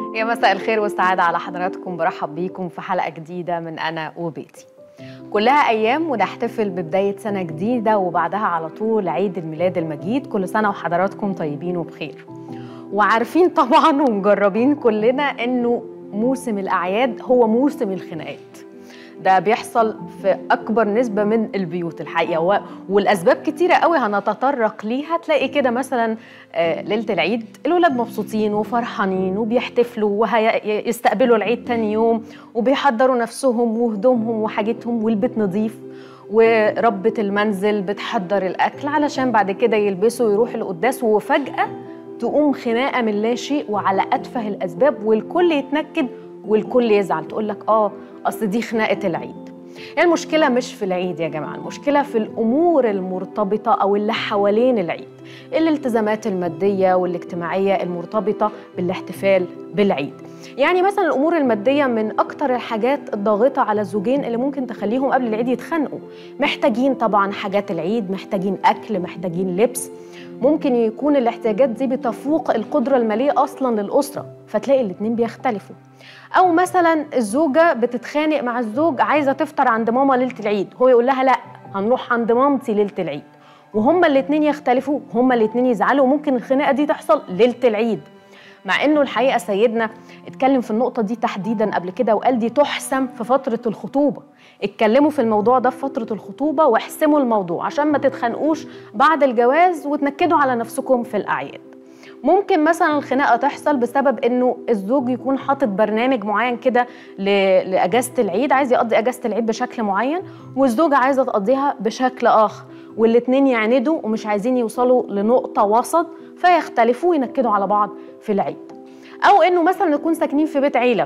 يا مساء الخير والسعادة على حضراتكم، برحب بيكم في حلقة جديدة من أنا وبيتي. كلها أيام ونحتفل ببداية سنة جديدة وبعدها على طول عيد الميلاد المجيد. كل سنة وحضراتكم طيبين وبخير. وعارفين طبعا ومجربين كلنا إنه موسم الأعياد هو موسم الخناقات. ده بيحصل في أكبر نسبة من البيوت الحقيقة، والأسباب كتيرة قوي هنتطرق ليها. تلاقي كده مثلا ليلة العيد الولاد مبسوطين وفرحانين وبيحتفلوا وهيستقبلوا العيد تاني يوم وبيحضروا نفسهم وهدومهم وحاجتهم والبيت نظيف، وربة المنزل بتحضر الأكل علشان بعد كده يلبسوا ويروحوا القداس، وفجأة تقوم خناقة من لا شيء وعلى أتفه الأسباب والكل يتنكد والكل يزعل. تقول لك أصل دي خناقة العيد. المشكلة مش في العيد يا جماعة، المشكلة في الأمور المرتبطة أو اللي حوالين العيد، الالتزامات المادية والاجتماعية المرتبطة بالاحتفال بالعيد. يعني مثلا الأمور المادية من أكتر الحاجات الضاغطة على الزوجين اللي ممكن تخليهم قبل العيد يتخانقوا. محتاجين طبعا حاجات العيد، محتاجين أكل، محتاجين لبس. ممكن يكون الاحتياجات دي بتفوق القدرة المالية أصلا للأسرة، فتلاقي الاتنين بيختلفوا. أو مثلا الزوجة بتتخانق مع الزوج، عايزة تفطر عند ماما ليلة العيد، هو يقول لها لا هنروح عند مامتي ليلة العيد، وهما الاتنين يختلفوا، هما الاتنين يزعلوا، وممكن الخناقة دي تحصل ليلة العيد. مع انه الحقيقة سيدنا اتكلم في النقطة دي تحديدا قبل كده وقال دي تحسم في فترة الخطوبة. اتكلموا في الموضوع ده في فترة الخطوبة واحسموا الموضوع عشان ما تتخانقوش بعد الجواز وتنكدوا على نفسكم في الأعياد. ممكن مثلا الخناقة تحصل بسبب انه الزوج يكون حاطط برنامج معين كده لأجازة العيد، عايز يقضي أجازة العيد بشكل معين، والزوجة عايزة تقضيها بشكل آخر، والاتنين يعندوا ومش عايزين يوصلوا لنقطة وسط فيختلفوا وينكدوا على بعض في العيد. أو إنه مثلا نكون ساكنين في بيت عيلة،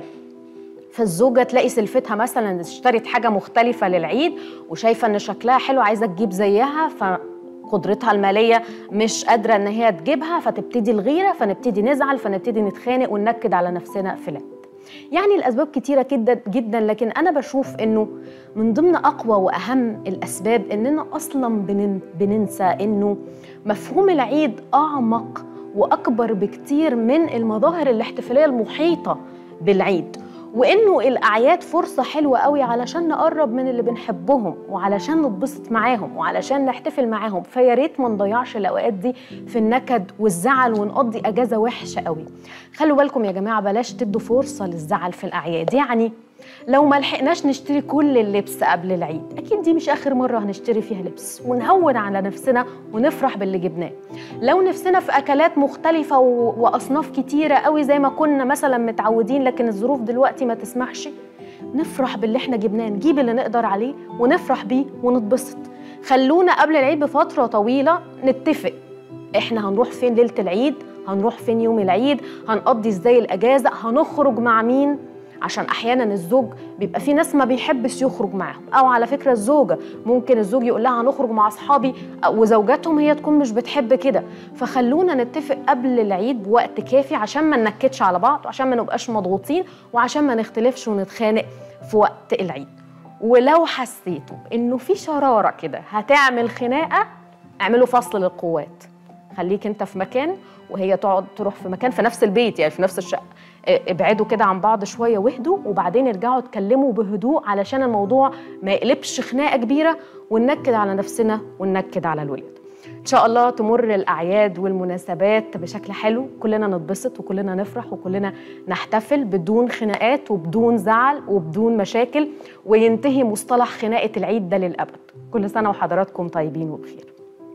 فالزوجة تلاقي سلفتها مثلا اشترت حاجة مختلفة للعيد وشايفة إن شكلها حلو عايزة تجيب زيها، قدرتها المالية مش قادرة إن هي تجيبها، فتبتدي الغيرة، فنبتدي نزعل، فنبتدي نتخانق وننكد على نفسنا في العيد. يعني الأسباب كتيرة جدا جدا، لكن أنا بشوف إنه من ضمن أقوى وأهم الأسباب إننا أصلا بننسى إنه مفهوم العيد أعمق وأكبر بكتير من المظاهر الاحتفالية المحيطة بالعيد، وإنه الأعياد فرصة حلوة قوي علشان نقرب من اللي بنحبهم وعلشان نتبسط معاهم وعلشان نحتفل معاهم. فيا ريت ما نضيعش الأوقات دي في النكد والزعل ونقضي أجازة وحشة قوي. خلوا بالكم يا جماعة، بلاش تدوا فرصة للزعل في الأعياد. يعني لو ما لحقناش نشتري كل اللبس قبل العيد، أكيد دي مش آخر مرة هنشتري فيها لبس، ونهون على نفسنا ونفرح باللي جبناه. لو نفسنا في أكلات مختلفة وأصناف كتيرة قوي زي ما كنا مثلا متعودين، لكن الظروف دلوقتي ما تسمحش، نفرح باللي احنا جبناه، نجيب اللي نقدر عليه ونفرح بيه ونتبسط. خلونا قبل العيد بفترة طويلة نتفق احنا هنروح فين ليلة العيد، هنروح فين يوم العيد، هنقضي ازاي الأجازة، هنخرج مع مين. عشان احيانا الزوج بيبقى في ناس ما بيحبش يخرج معاهم، او على فكره الزوجه ممكن الزوج يقول لها هنخرج مع اصحابي وزوجاتهم هي تكون مش بتحب كده. فخلونا نتفق قبل العيد بوقت كافي عشان ما ننكدش على بعض وعشان ما نبقاش مضغوطين وعشان ما نختلفش ونتخانق في وقت العيد. ولو حسيتوا انه في شراره كده هتعمل خناقه، اعملوا فصل للقوات. خليك انت في مكان وهي تقعد تروح في مكان في نفس البيت، يعني في نفس الشقه. ابعدوا كده عن بعض شويه واهدوا، وبعدين ارجعوا اتكلموا بهدوء علشان الموضوع ما يقلبش خناقه كبيره وننكد على نفسنا وننكد على الولاد. ان شاء الله تمر الاعياد والمناسبات بشكل حلو، كلنا نتبسط وكلنا نفرح وكلنا نحتفل بدون خناقات وبدون زعل وبدون مشاكل، وينتهي مصطلح خناقه العيد ده للابد. كل سنه وحضراتكم طيبين وبخير.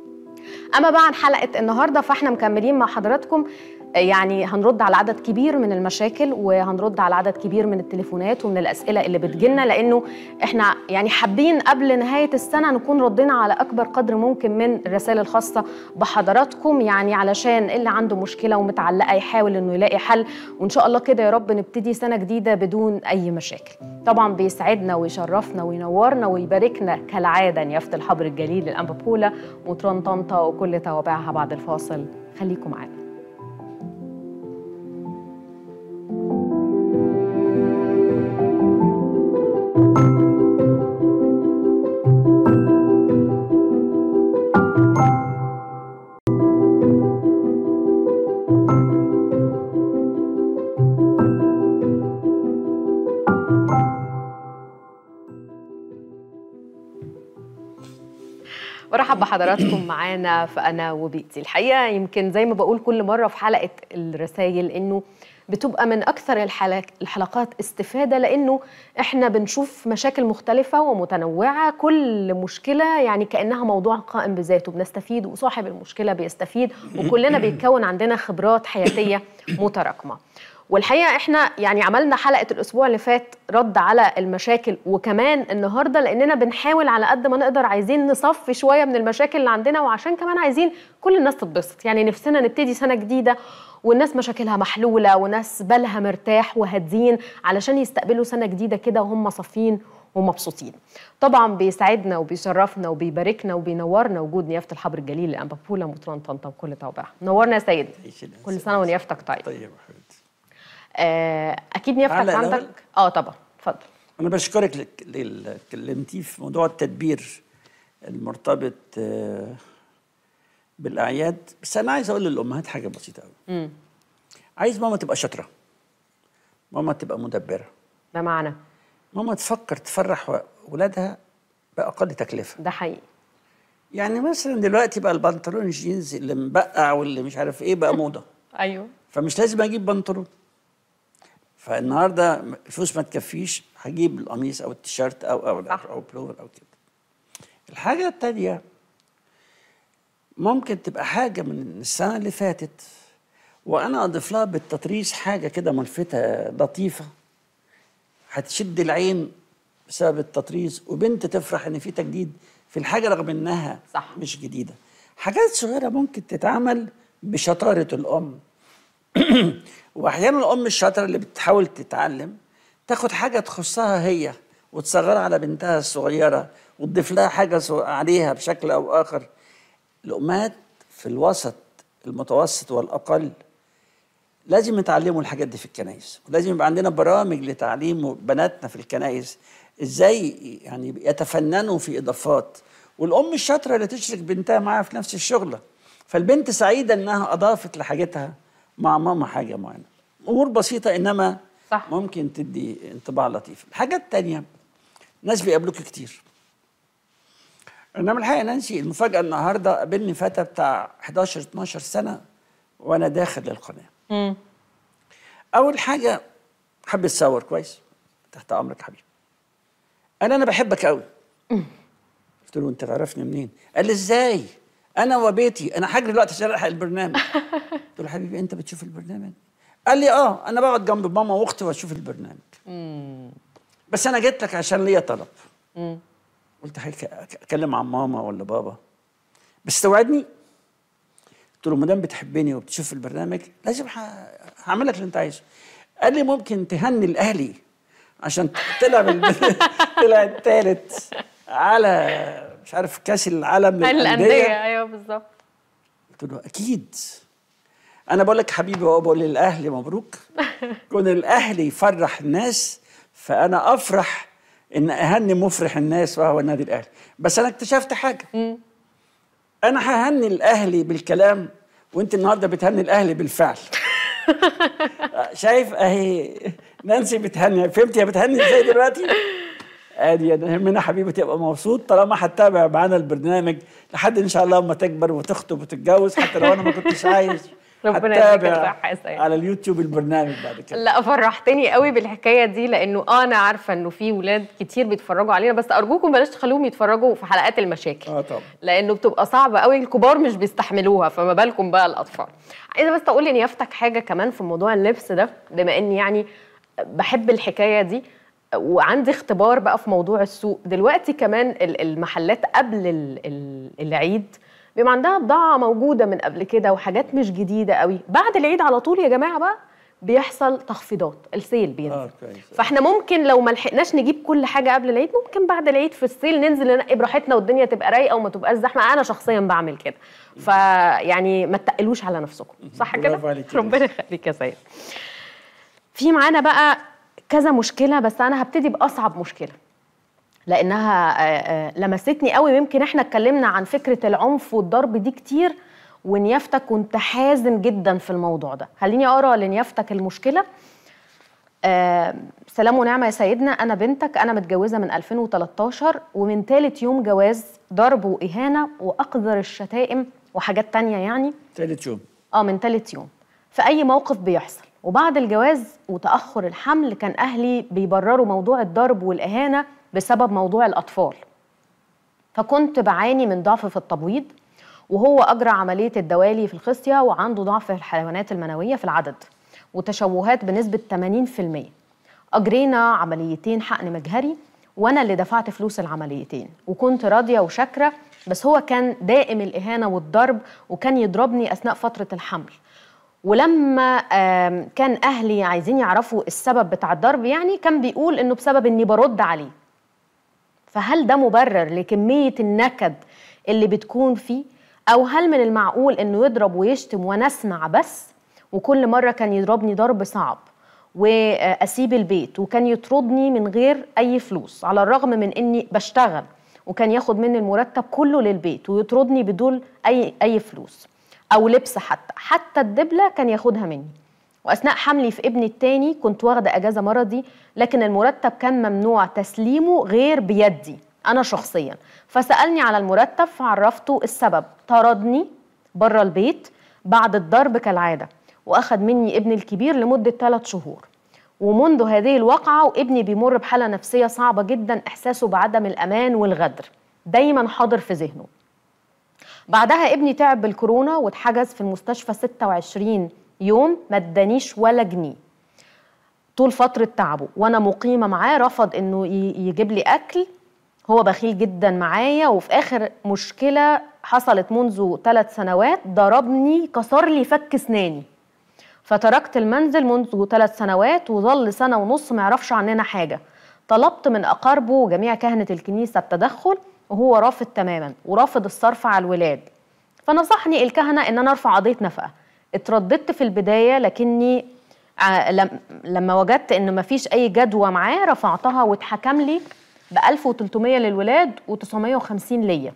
اما بقى عن حلقه النهارده فاحنا مكملين مع حضراتكم، يعني هنرد على عدد كبير من المشاكل وهنرد على عدد كبير من التليفونات ومن الأسئلة اللي بتجيلنا، لأنه احنا يعني حابين قبل نهاية السنة نكون ردينا على أكبر قدر ممكن من الرسائل الخاصة بحضراتكم، يعني علشان اللي عنده مشكلة ومتعلقة يحاول إنه يلاقي حل، وإن شاء الله كده يا رب نبتدي سنة جديدة بدون أي مشاكل. طبعا بيسعدنا ويشرفنا وينورنا ويباركنا كالعادة يافت الحبر الجليل للأنبا بولا وطران طنطا وكل توابعها. بعد الفاصل خليكم معانا. برحب بحضراتكم معانا في أنا وبيتي. الحقيقة يمكن زي ما بقول كل مرة في حلقة الرسائل إنه بتبقى من أكثر الحلقات استفادة، لأنه إحنا بنشوف مشاكل مختلفة ومتنوعة، كل مشكلة يعني كأنها موضوع قائم بذاته، بنستفيد وصاحب المشكلة بيستفيد، وكلنا بيتكون عندنا خبرات حياتية متراكمة. والحقيقة إحنا يعني عملنا حلقة الأسبوع اللي فات رد على المشاكل، وكمان النهاردة لأننا بنحاول على قد ما نقدر عايزين نصفي شوية من المشاكل اللي عندنا، وعشان كمان عايزين كل الناس تتبسط. يعني نفسنا نبتدي سنة جديدة والناس مشاكلها محلولة وناس بالها مرتاح وهادين علشان يستقبلوا سنة جديدة كده وهم صافيين ومبسوطين. طبعا بيسعدنا وبيشرفنا وبيباركنا وبينورنا وجود نيافة الحبر الجليل الأنبابولا مطران طنطا وكل توابعها. نورنا يا سيدي. كل سنة ونيافتك طيب. طيب يا حبيبتي. اكيد نيافتك عندك طبعا اتفضل. انا بشكرك اللي كلمتيه في موضوع التدبير المرتبط بالاعياد، بس انا عايز اقول للامهات حاجه بسيطه قوي. عايز ماما تبقى شاطره، ماما تبقى مدبره. بمعنى ماما تفكر تفرح ولادها باقل تكلفه. ده حقيقي. يعني مثلا دلوقتي بقى البنطلون الجينز اللي مبقع واللي مش عارف ايه بقى موضه. ايوه. فمش لازم اجيب بنطلون. فالنهارده الفلوس ما تكفيش، هجيب القميص او التيشيرت او بلوفر او كده. الحاجه الثانيه ممكن تبقى حاجه من السنه اللي فاتت وانا اضيف لها بالتطريز حاجه كده ملفته لطيفه هتشد العين بسبب التطريز، وبنت تفرح ان في تجديد في الحاجه رغم انها صح. مش جديده. حاجات صغيره ممكن تتعمل بشطاره الام. واحيانا الام الشاطره اللي بتحاول تتعلم تاخد حاجه تخصها هي وتصغرها على بنتها الصغيره وتضيف لها حاجه عليها بشكل او اخر. الامهات في الوسط المتوسط والاقل لازم يتعلموا الحاجات دي في الكنائس، ولازم يبقى عندنا برامج لتعليم بناتنا في الكنائس ازاي يعني يتفننوا في اضافات، والام الشاطره اللي تشرك بنتها معاها في نفس الشغله، فالبنت سعيده انها اضافت لحاجتها مع ماما حاجه معينه. امور بسيطه انما صح. ممكن تدي انطباع لطيف. الحاجه الثانيه ناس بيقابلوك كتير، انما الحقيقه نانسي المفاجاه النهارده قابلني فتى بتاع 11 12 سنه وانا داخل القناه. اول حاجه حب يتصور كويس، تحت امرك حبيبي، انا بحبك قوي. قلت له انت تعرفني منين؟ قال لي ازاي انا وبيتي، انا هجري دلوقتي عشان الحق البرنامج. قلت له حبيبي انت بتشوف البرنامج؟ قال لي انا بقعد جنب ماما واختي واشوف البرنامج. بس انا جيت لك عشان ليا طلب. قلت اتكلم عن ماما ولا بابا؟ بس توعدني. قلت له ما دام بتحبني وبتشوف البرنامج لازم هعمل لك اللي انت عايزه. قال لي ممكن تهني الاهلي عشان طلع الثالث على مش عارف كاس العالم للانديه. ايوه بالظبط. قلت له اكيد. انا بقول لك حبيبي وهو بقول للاهلي مبروك. كون الاهلي يفرح الناس فانا افرح ان اهني مفرح الناس وهو النادي الاهلي. بس انا اكتشفت حاجه. انا ههني الاهلي بالكلام وانت النهارده بتهني الاهلي بالفعل. شايف اهي نانسي بتهني، فهمتي هي بتهني ازاي دلوقتي؟ ادي يهمنا حبيبي تبقى مبسوط طالما هتتابع معانا البرنامج لحد ان شاء الله اما تكبر وتخطب وتتجوز، حتى لو انا ما كنتش عايز هتتابع على اليوتيوب البرنامج بعد كده. لا فرحتني قوي بالحكايه دي، لانه انا عارفه انه في ولاد كتير بيتفرجوا علينا، بس ارجوكم بلاش تخلوهم يتفرجوا في حلقات المشاكل. طبعا لانه بتبقى صعبه قوي، الكبار مش بيستحملوها، فما بالكم بقى الاطفال. عايزه بس اقول لنيافتك حاجه كمان في موضوع اللبس ده، بما اني يعني بحب الحكايه دي وعندي اختبار بقى في موضوع السوق دلوقتي. كمان المحلات قبل العيد بيبقى عندها بضاعة موجودة من قبل كده وحاجات مش جديدة قوي. بعد العيد على طول يا جماعة بقى بيحصل تخفيضات، السيل بينزل. فاحنا ممكن لو ما لحقناش نجيب كل حاجة قبل العيد ممكن بعد العيد في السيل ننزل ننقي براحتنا والدنيا تبقى رايقة وما تبقاش زحمة. أنا شخصيا بعمل كده، فيعني ما تقلوش على نفسكم، صح كده؟ ربنا يخليك يا سيد. في معانا بقى كذا مشكلة، بس أنا هبتدي بأصعب مشكلة لأنها لمستني قوي. يمكن احنا اتكلمنا عن فكرة العنف والضرب دي كتير، ونيافتك كنت حازم جدا في الموضوع ده. خليني أقرأ لنيافتك المشكلة. سلام ونعمة يا سيدنا، أنا بنتك، أنا متجوزة من 2013 ومن ثالث يوم جواز ضرب وإهانة وأقذر الشتائم وحاجات تانية يعني. ثالث يوم؟ من ثالث يوم في أي موقف بيحصل. وبعد الجواز وتأخر الحمل كان أهلي بيبرروا موضوع الضرب والإهانة بسبب موضوع الأطفال، فكنت بعاني من ضعف في التبويض، وهو أجرى عملية الدوالي في الخصية وعنده ضعف في الحيوانات المنوية في العدد وتشوهات بنسبة 80%. أجرينا عمليتين حقن مجهري وأنا اللي دفعت فلوس العمليتين وكنت راضية وشاكرة، بس هو كان دائم الإهانة والضرب وكان يضربني أثناء فترة الحمل. ولما كان أهلي عايزين يعرفوا السبب بتاع الضرب يعني كان بيقول إنه بسبب إني برد عليه. فهل ده مبرر لكمية النكد اللي بتكون فيه؟ أو هل من المعقول إنه يضرب ويشتم وأنا أسمع بس؟ وكل مرة كان يضربني ضرب صعب وأسيب البيت وكان يطردني من غير أي فلوس على الرغم من إني بشتغل، وكان ياخد مني المرتب كله للبيت ويطردني بدون أي فلوس أو لبس، حتى الدبلة كان ياخدها مني. وأثناء حملي في ابني التاني كنت واخدة أجازة مرضي، لكن المرتب كان ممنوع تسليمه غير بيدي أنا شخصيا. فسألني على المرتب فعرفته السبب، طردني بره البيت بعد الضرب كالعادة وأخذ مني ابني الكبير لمدة 3 شهور. ومنذ هذه الواقعة وابني بيمر بحالة نفسية صعبة جدا، إحساسه بعدم الأمان والغدر دايما حاضر في ذهنه. بعدها ابني تعب بالكورونا واتحجز في المستشفى 26 يوم، ما ادانيش ولا جنيه طول فترة تعبه وأنا مقيمة معاه. رفض إنه يجيب لي أكل، هو بخيل جدا معايا. وفي آخر مشكلة حصلت منذ 3 سنوات ضربني، كسر لي فك اسناني، فتركت المنزل منذ 3 سنوات وظل 1.5 سنة ما يعرفش عننا حاجة. طلبت من أقاربه وجميع كهنة الكنيسة التدخل وهو رافض تماما ورافض الصرف على الولاد. فنصحني الكهنة إن أنا أرفع قضية نفقة. اترددت في البداية، لكني لما وجدت إنه مفيش أي جدوى معاه رفعتها واتحكم لي ب1300 للولاد و950 ليا.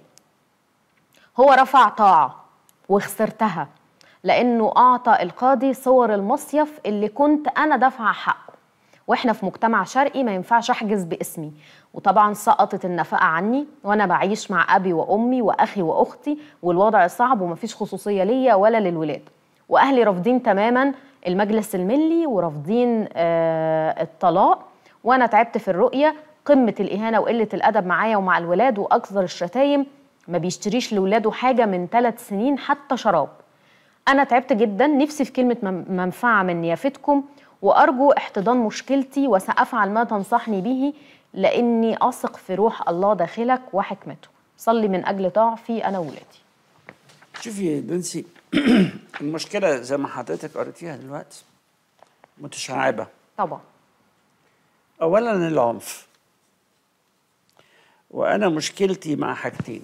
هو رفع طاعة وخسرتها لأنه أعطى القاضي صور المصيف اللي كنت أنا دافعة حقه، وإحنا في مجتمع شرقي ما ينفعش أحجز باسمي. وطبعا سقطت النفقة عني وأنا بعيش مع أبي وأمي وأخي وأختي، والوضع صعب ومفيش خصوصية ليا ولا للولاد. وأهلي رافضين تماما المجلس الملي ورافضين الطلاق، وأنا تعبت في الرؤية. قمة الإهانة وقلة الأدب معايا ومع الولاد وأكثر الشتايم. ما بيشتريش لولاده حاجة من 3 سنين حتى شراب. أنا تعبت جدا، نفسي في كلمة منفعة من نيافتكم، وأرجو احتضان مشكلتي وسأفعل ما تنصحني به لأني أثق في روح الله داخلك وحكمته. صلي من أجل ضعفي أنا وولادي. شوفي نانسي، المشكلة زي ما حضرتك قريتيها دلوقتي متشعبة طبعا. أولا العنف، وأنا مشكلتي مع حاجتين: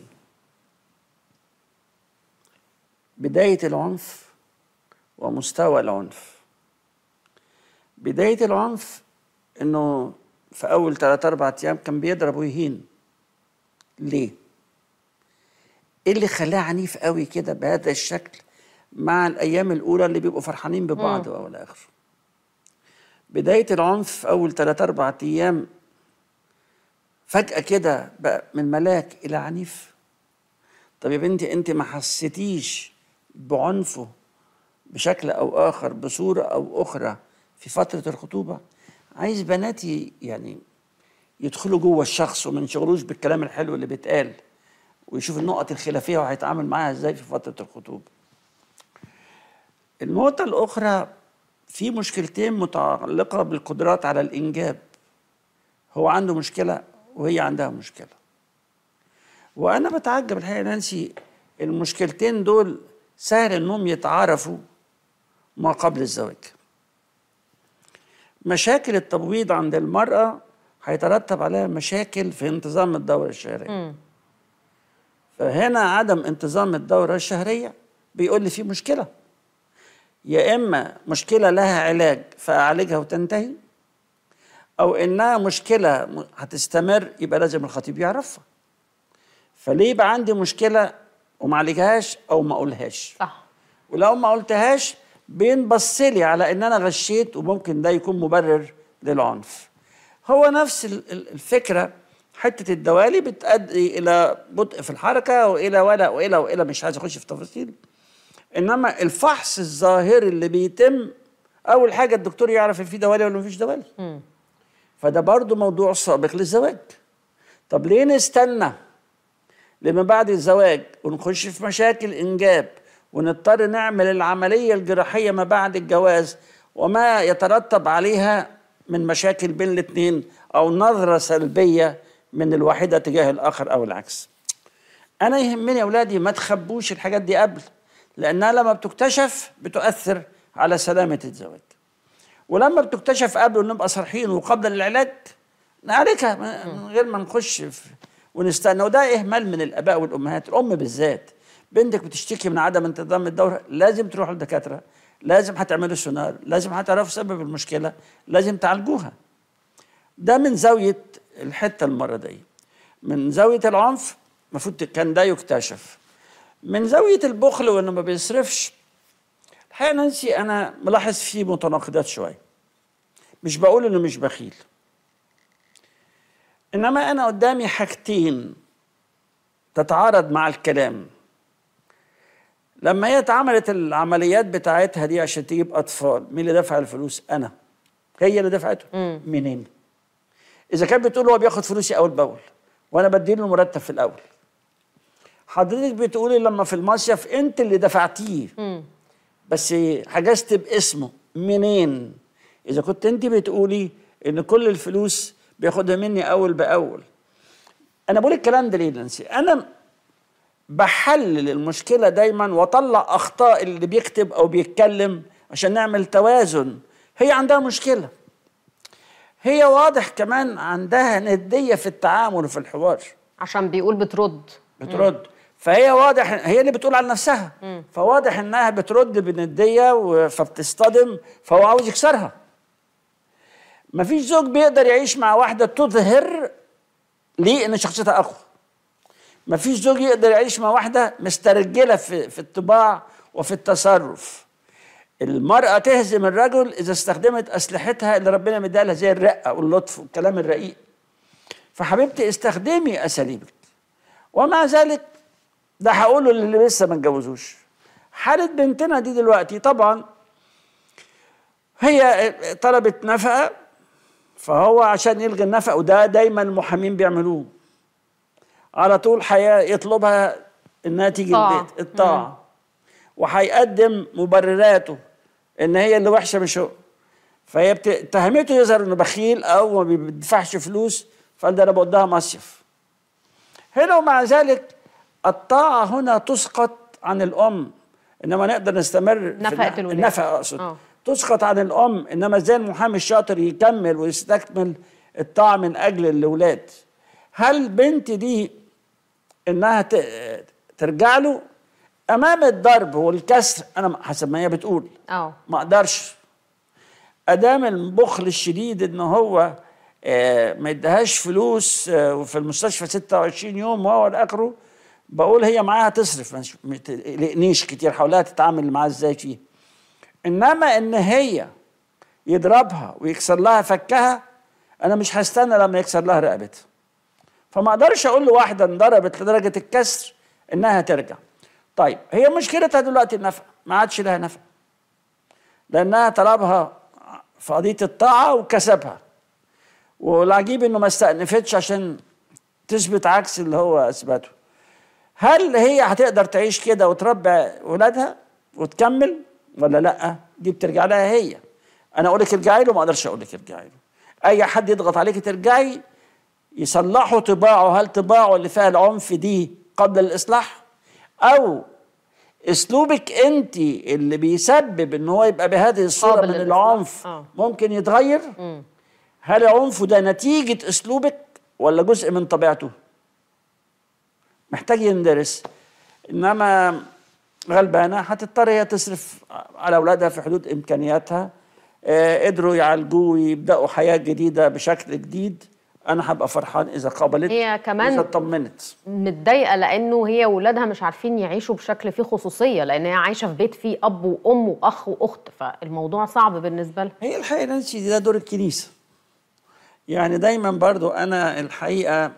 بداية العنف ومستوى العنف. بداية العنف إنه في أول 3-4 أيام كان بيضرب ويهين. ليه؟ إيه اللي خلاه عنيف قوي كده بهذا الشكل مع الأيام الأولى اللي بيبقوا فرحانين ببعض أو الآخر؟ بداية العنف في أول 3-4 أيام فجأة كده بقى من ملاك إلى عنيف. طب يا بنتي أنت ما حسيتيش بعنفه بشكل أو آخر بصورة أو أخرى في فترة الخطوبة؟ عايز بناتي يعني يدخلوا جوه الشخص وما ينشغلوش بالكلام الحلو اللي بيتقال، ويشوف النقط الخلافية وهيتعامل معاها ازاي في فترة الخطوبة. النقطة الأخرى، في مشكلتين متعلقة بالقدرات على الإنجاب. هو عنده مشكلة وهي عندها مشكلة، وأنا بتعجب الحقيقة نانسي، المشكلتين دول سهل إنهم يتعارفوا ما قبل الزواج. مشاكل التبويض عند المرأة هيترتب عليها مشاكل في انتظام الدورة الشهرية. فهنا عدم انتظام الدورة الشهرية بيقول لي في مشكلة، يا إما مشكلة لها علاج فأعالجها وتنتهي، أو إنها مشكلة هتستمر يبقى لازم الخطيب يعرفها. فليه يبقى عندي مشكلة وما عالجهاش أو ما أقولهاش؟ صح. ولو ما قلتهاش بينبصلي على إن أنا غشيت، وممكن ده يكون مبرر للعنف. هو نفس الفكرة، حتة الدوالي بتؤدي إلى بطء في الحركة وإلى وإلى مش عايز أخش في تفاصيل. إنما الفحص الظاهري اللي بيتم، أول حاجة الدكتور يعرف إن في دوالي ولا مفيش دوالي. فده برضو موضوع سابق للزواج. طب ليه نستنى لما بعد الزواج ونخش في مشاكل إنجاب ونضطر نعمل العملية الجراحية ما بعد الجواز وما يترتب عليها من مشاكل بين الاثنين أو نظرة سلبية من الواحدة تجاه الآخر أو العكس؟ أنا يهمني يا أولادي ما تخبوش الحاجات دي قبل، لأنها لما بتكتشف بتؤثر على سلامة الزواج. ولما بتكتشف قبل ونبقى صريحين وقبل العلاج نعالجها من غير ما نخش ونستنى. وده إهمال من الآباء والأمهات. الأم بالذات، بنتك بتشتكي من عدم انتظام الدورة، لازم تروح للدكاترة، لازم هتعملوا سونار، لازم هتعرفوا سبب المشكلة، لازم تعالجوها. ده من زاوية الحتة المرضية. من زاوية العنف المفروض كان ده يكتشف. من زاوية البخل وإنه ما بيصرفش، الحقيقة نانسي أنا ملاحظ فيه متناقضات شوية. مش بقول إنه مش بخيل، إنما أنا قدامي حاجتين تتعارض مع الكلام. لما هي اتعملت العمليات بتاعتها دي عشان تجيب أطفال، مين اللي دفع الفلوس؟ أنا. هي اللي دفعته. منين؟ إذا كانت بتقول هو بياخد فلوسي أول بأول وأنا بديله المرتب في الأول. حضرتك بتقولي لما في المصيف أنت اللي دفعتيه بس حجزت باسمه، منين؟ إذا كنت أنت بتقولي إن كل الفلوس بياخدها مني أول بأول. أنا بقول الكلام ده ليه نانسي؟ أنا بحلل المشكلة دايما وأطلع أخطاء اللي بيكتب أو بيتكلم عشان نعمل توازن. هي عندها مشكلة، هي واضح كمان عندها ندية في التعامل وفي الحوار، عشان بيقول بترد. فهي واضح هي اللي بتقول على نفسها. فواضح انها بترد بندية فبتصطدم، فهو عاوز يكسرها. مفيش زوج بيقدر يعيش مع واحدة تظهر ليه ان شخصيتها اقوى. مفيش زوج يقدر يعيش مع واحدة مسترجلة في الطباع وفي التصرف. المرأة تهزم الرجل إذا استخدمت أسلحتها اللي ربنا مديها لها زي الرقة واللطف والكلام الرقيق. فحبيبتي استخدمي أساليبك. ومع ذلك ده هقوله للي لسه ما اتجوزوش. حالة بنتنا دي دلوقتي طبعا هي طلبت نفقة، فهو عشان يلغي النفقة، وده دايما المحامين بيعملوه على طول، يطلبها انها تيجي البيت الطاعة، وهيقدم مبرراته ان هي اللي وحشه مش هو. فهي اتهمته يظهر انه بخيل او ما بيدفعش فلوس، فقال ده انا بوديها مصيف هنا. ومع ذلك الطاعه هنا تسقط عن الام، انما نقدر نستمر نفقه الولاد. النفقه اقصد تسقط عن الام، انما ازاي المحامي الشاطر يكمل ويستكمل الطاعه من اجل الاولاد. هل بنتي دي انها ترجع له امام الضرب والكسر؟ انا حسب ما هي بتقول ما اقدرش ادام البخل الشديد ان هو ما يديهاش فلوس وفي المستشفى 26 يوم وهو لاخره. بقول هي معاها تصرف، ما تقلقنيش كتير، حاولها تتعامل معاه ازاي فيه. انما ان هي يضربها ويكسر لها فكها، انا مش هستنى لما يكسر لها رقبتها. فما اقدرش اقول لواحده انضربت لدرجه الكسر انها ترجع. طيب هي مشكلتها دلوقتي النفقه، ما عادش لها نفقه لانها طلبها في قضيه الطاعه وكسبها، والعجيب انه ما استأنفتش عشان تثبت عكس اللي هو اثبته. هل هي هتقدر تعيش كده وتربي ولادها وتكمل ولا لا؟ دي بترجع لها هي. انا اقول لك ارجعي له، ما اقدرش اقول لك ارجعي له. اي حد يضغط عليك ترجعي يصلحوا طباعه. هل طباعه اللي فيها العنف دي قبل الاصلاح، او اسلوبك انت اللي بيسبب ان هو يبقى بهذه الصوره من العنف ممكن يتغير؟ هل عنفه ده نتيجه اسلوبك ولا جزء من طبيعته؟ محتاج يندرس. انما غلبانه هتضطر هي تصرف على اولادها في حدود امكانياتها. قدروا يعالجوه ويبداوا حياه جديده بشكل جديد، انا هبقى فرحان اذا قبلت، هي كمان اذا اطمنت. متضايقه لانه هي ولادها مش عارفين يعيشوا بشكل فيه خصوصيه، لان هي عايشه في بيت فيه اب وام واخ واخت، فالموضوع صعب بالنسبه لها. هي الحقيقه نانسي ده دور الكنيسه. يعني دايما برضو أنا الحقيقة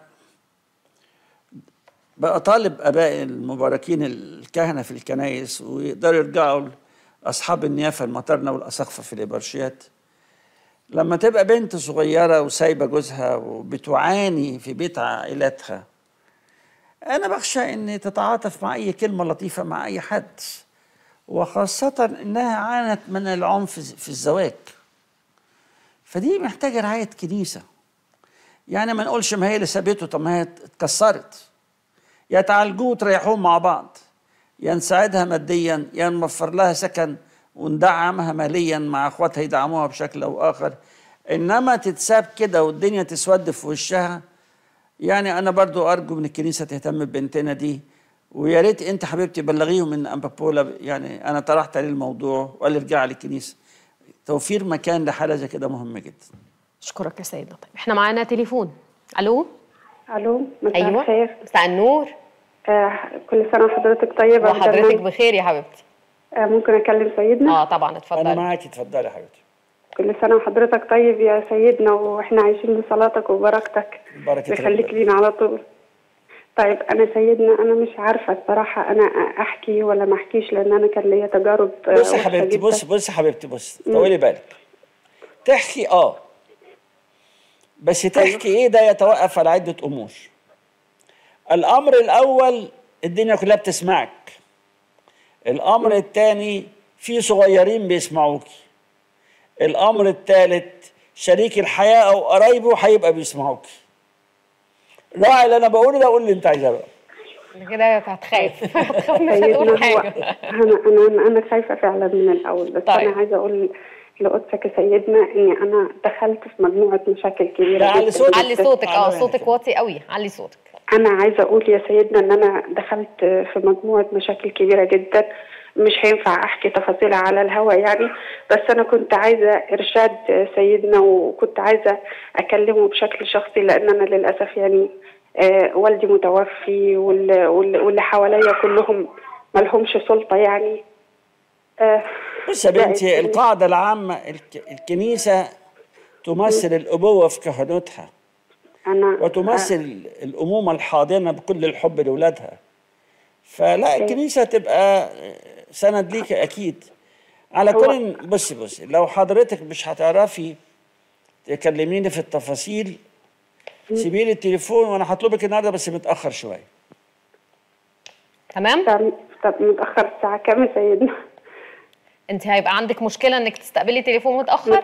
بطالب آباء المباركين الكهنة في الكنائس ويقدروا يرجعوا لأصحاب النيافة المطرنة والأساقفة في الإبرشيات، لما تبقى بنت صغيرة وسايبة جوزها وبتعاني في بيت عائلتها، أنا بخشى إن تتعاطف مع أي كلمة لطيفة مع أي حد، وخاصة إنها عانت من العنف في الزواج. فدي محتاجة رعاية كنيسة. يعني ما نقولش ما هي اللي سابته، طب ما هي اتكسرت. يا تعالجوه وتريحوهم مع بعض، يا نساعدها ماديا، يا نوفر لها سكن وندعمها ماليا مع اخواتها يدعموها بشكل او اخر. انما تتساب كده والدنيا تسود في وشها. يعني انا برضو ارجو من الكنيسه تهتم ببنتنا دي، ويا ريت انت حبيبتي بلغيهم ان انبا بولا يعني انا طرحت عليه الموضوع وقال لي ارجع للكنيسه. توفير مكان لحاله زي كده مهم جدا. اشكرك يا سيدنا. طيب احنا معانا تليفون. الو. الو، مساء ايوه الخير. مساء النور. كل سنه وحضرتك طيبه. وحضرتك بخير يا حبيبتي. ممكن اكلم سيدنا؟ طبعا اتفضلي. انا معاكي، اتفضلي يا حبيبتي. كل سنه وحضرتك طيب يا سيدنا، واحنا عايشين بصلاتك وبركتك. بركه يخليك لينا على طول. طيب انا سيدنا، انا مش عارفه الصراحه انا احكي ولا ما احكيش، لان انا كان ليا تجارب. بصي يا حبيبتي، بصي يا حبيبتي، بصي طولي بالك. تحكي بس تحكي ايه ده يتوقف على عده امور. الامر الاول الدنيا كلها بتسمعك. الامر الثاني في صغيرين بيسمعوكي. الامر الثالث شريك الحياه او قرايبه هيبقى بيسمعوكي. راعي اللي انا بقوله ده، قول اللي انت عايزاه بقى. كده هتخاف هتخاف مش هتقول حاجه. انا خايفه فعلا من الاول، بس طيب. انا عايزه اقول لقدسك يا سيدنا اني انا دخلت في مجموعه مشاكل كبيره. علي صوتك. صوتك واطي قوي، علي صوتك. انا عايزه اقول يا سيدنا ان انا دخلت في مجموعه مشاكل كبيره جدا، مش هينفع احكي تفاصيلها على الهواء يعني، بس انا كنت عايزه ارشاد سيدنا، وكنت عايزه اكلمه بشكل شخصي، لان انا للاسف يعني والدي متوفي، واللي حواليا كلهم ما لهمش سلطه يعني. بص يا بنتي، القاعده العامه الكنيسه تمثل الابوه في كهنوتها، وتمثل الامومه الحاضنه بكل الحب لاولادها. فلا الكنيسه تبقى سند ليك اكيد. على كل بصي لو حضرتك مش هتعرفي تكلميني في التفاصيل، سيبي لي التليفون وانا هطلبك النهارده بس متاخر شويه. تمام؟ طب متاخر الساعه كام يا سيدنا؟ انت هيبقى عندك مشكله انك تستقبلي تليفون متاخر؟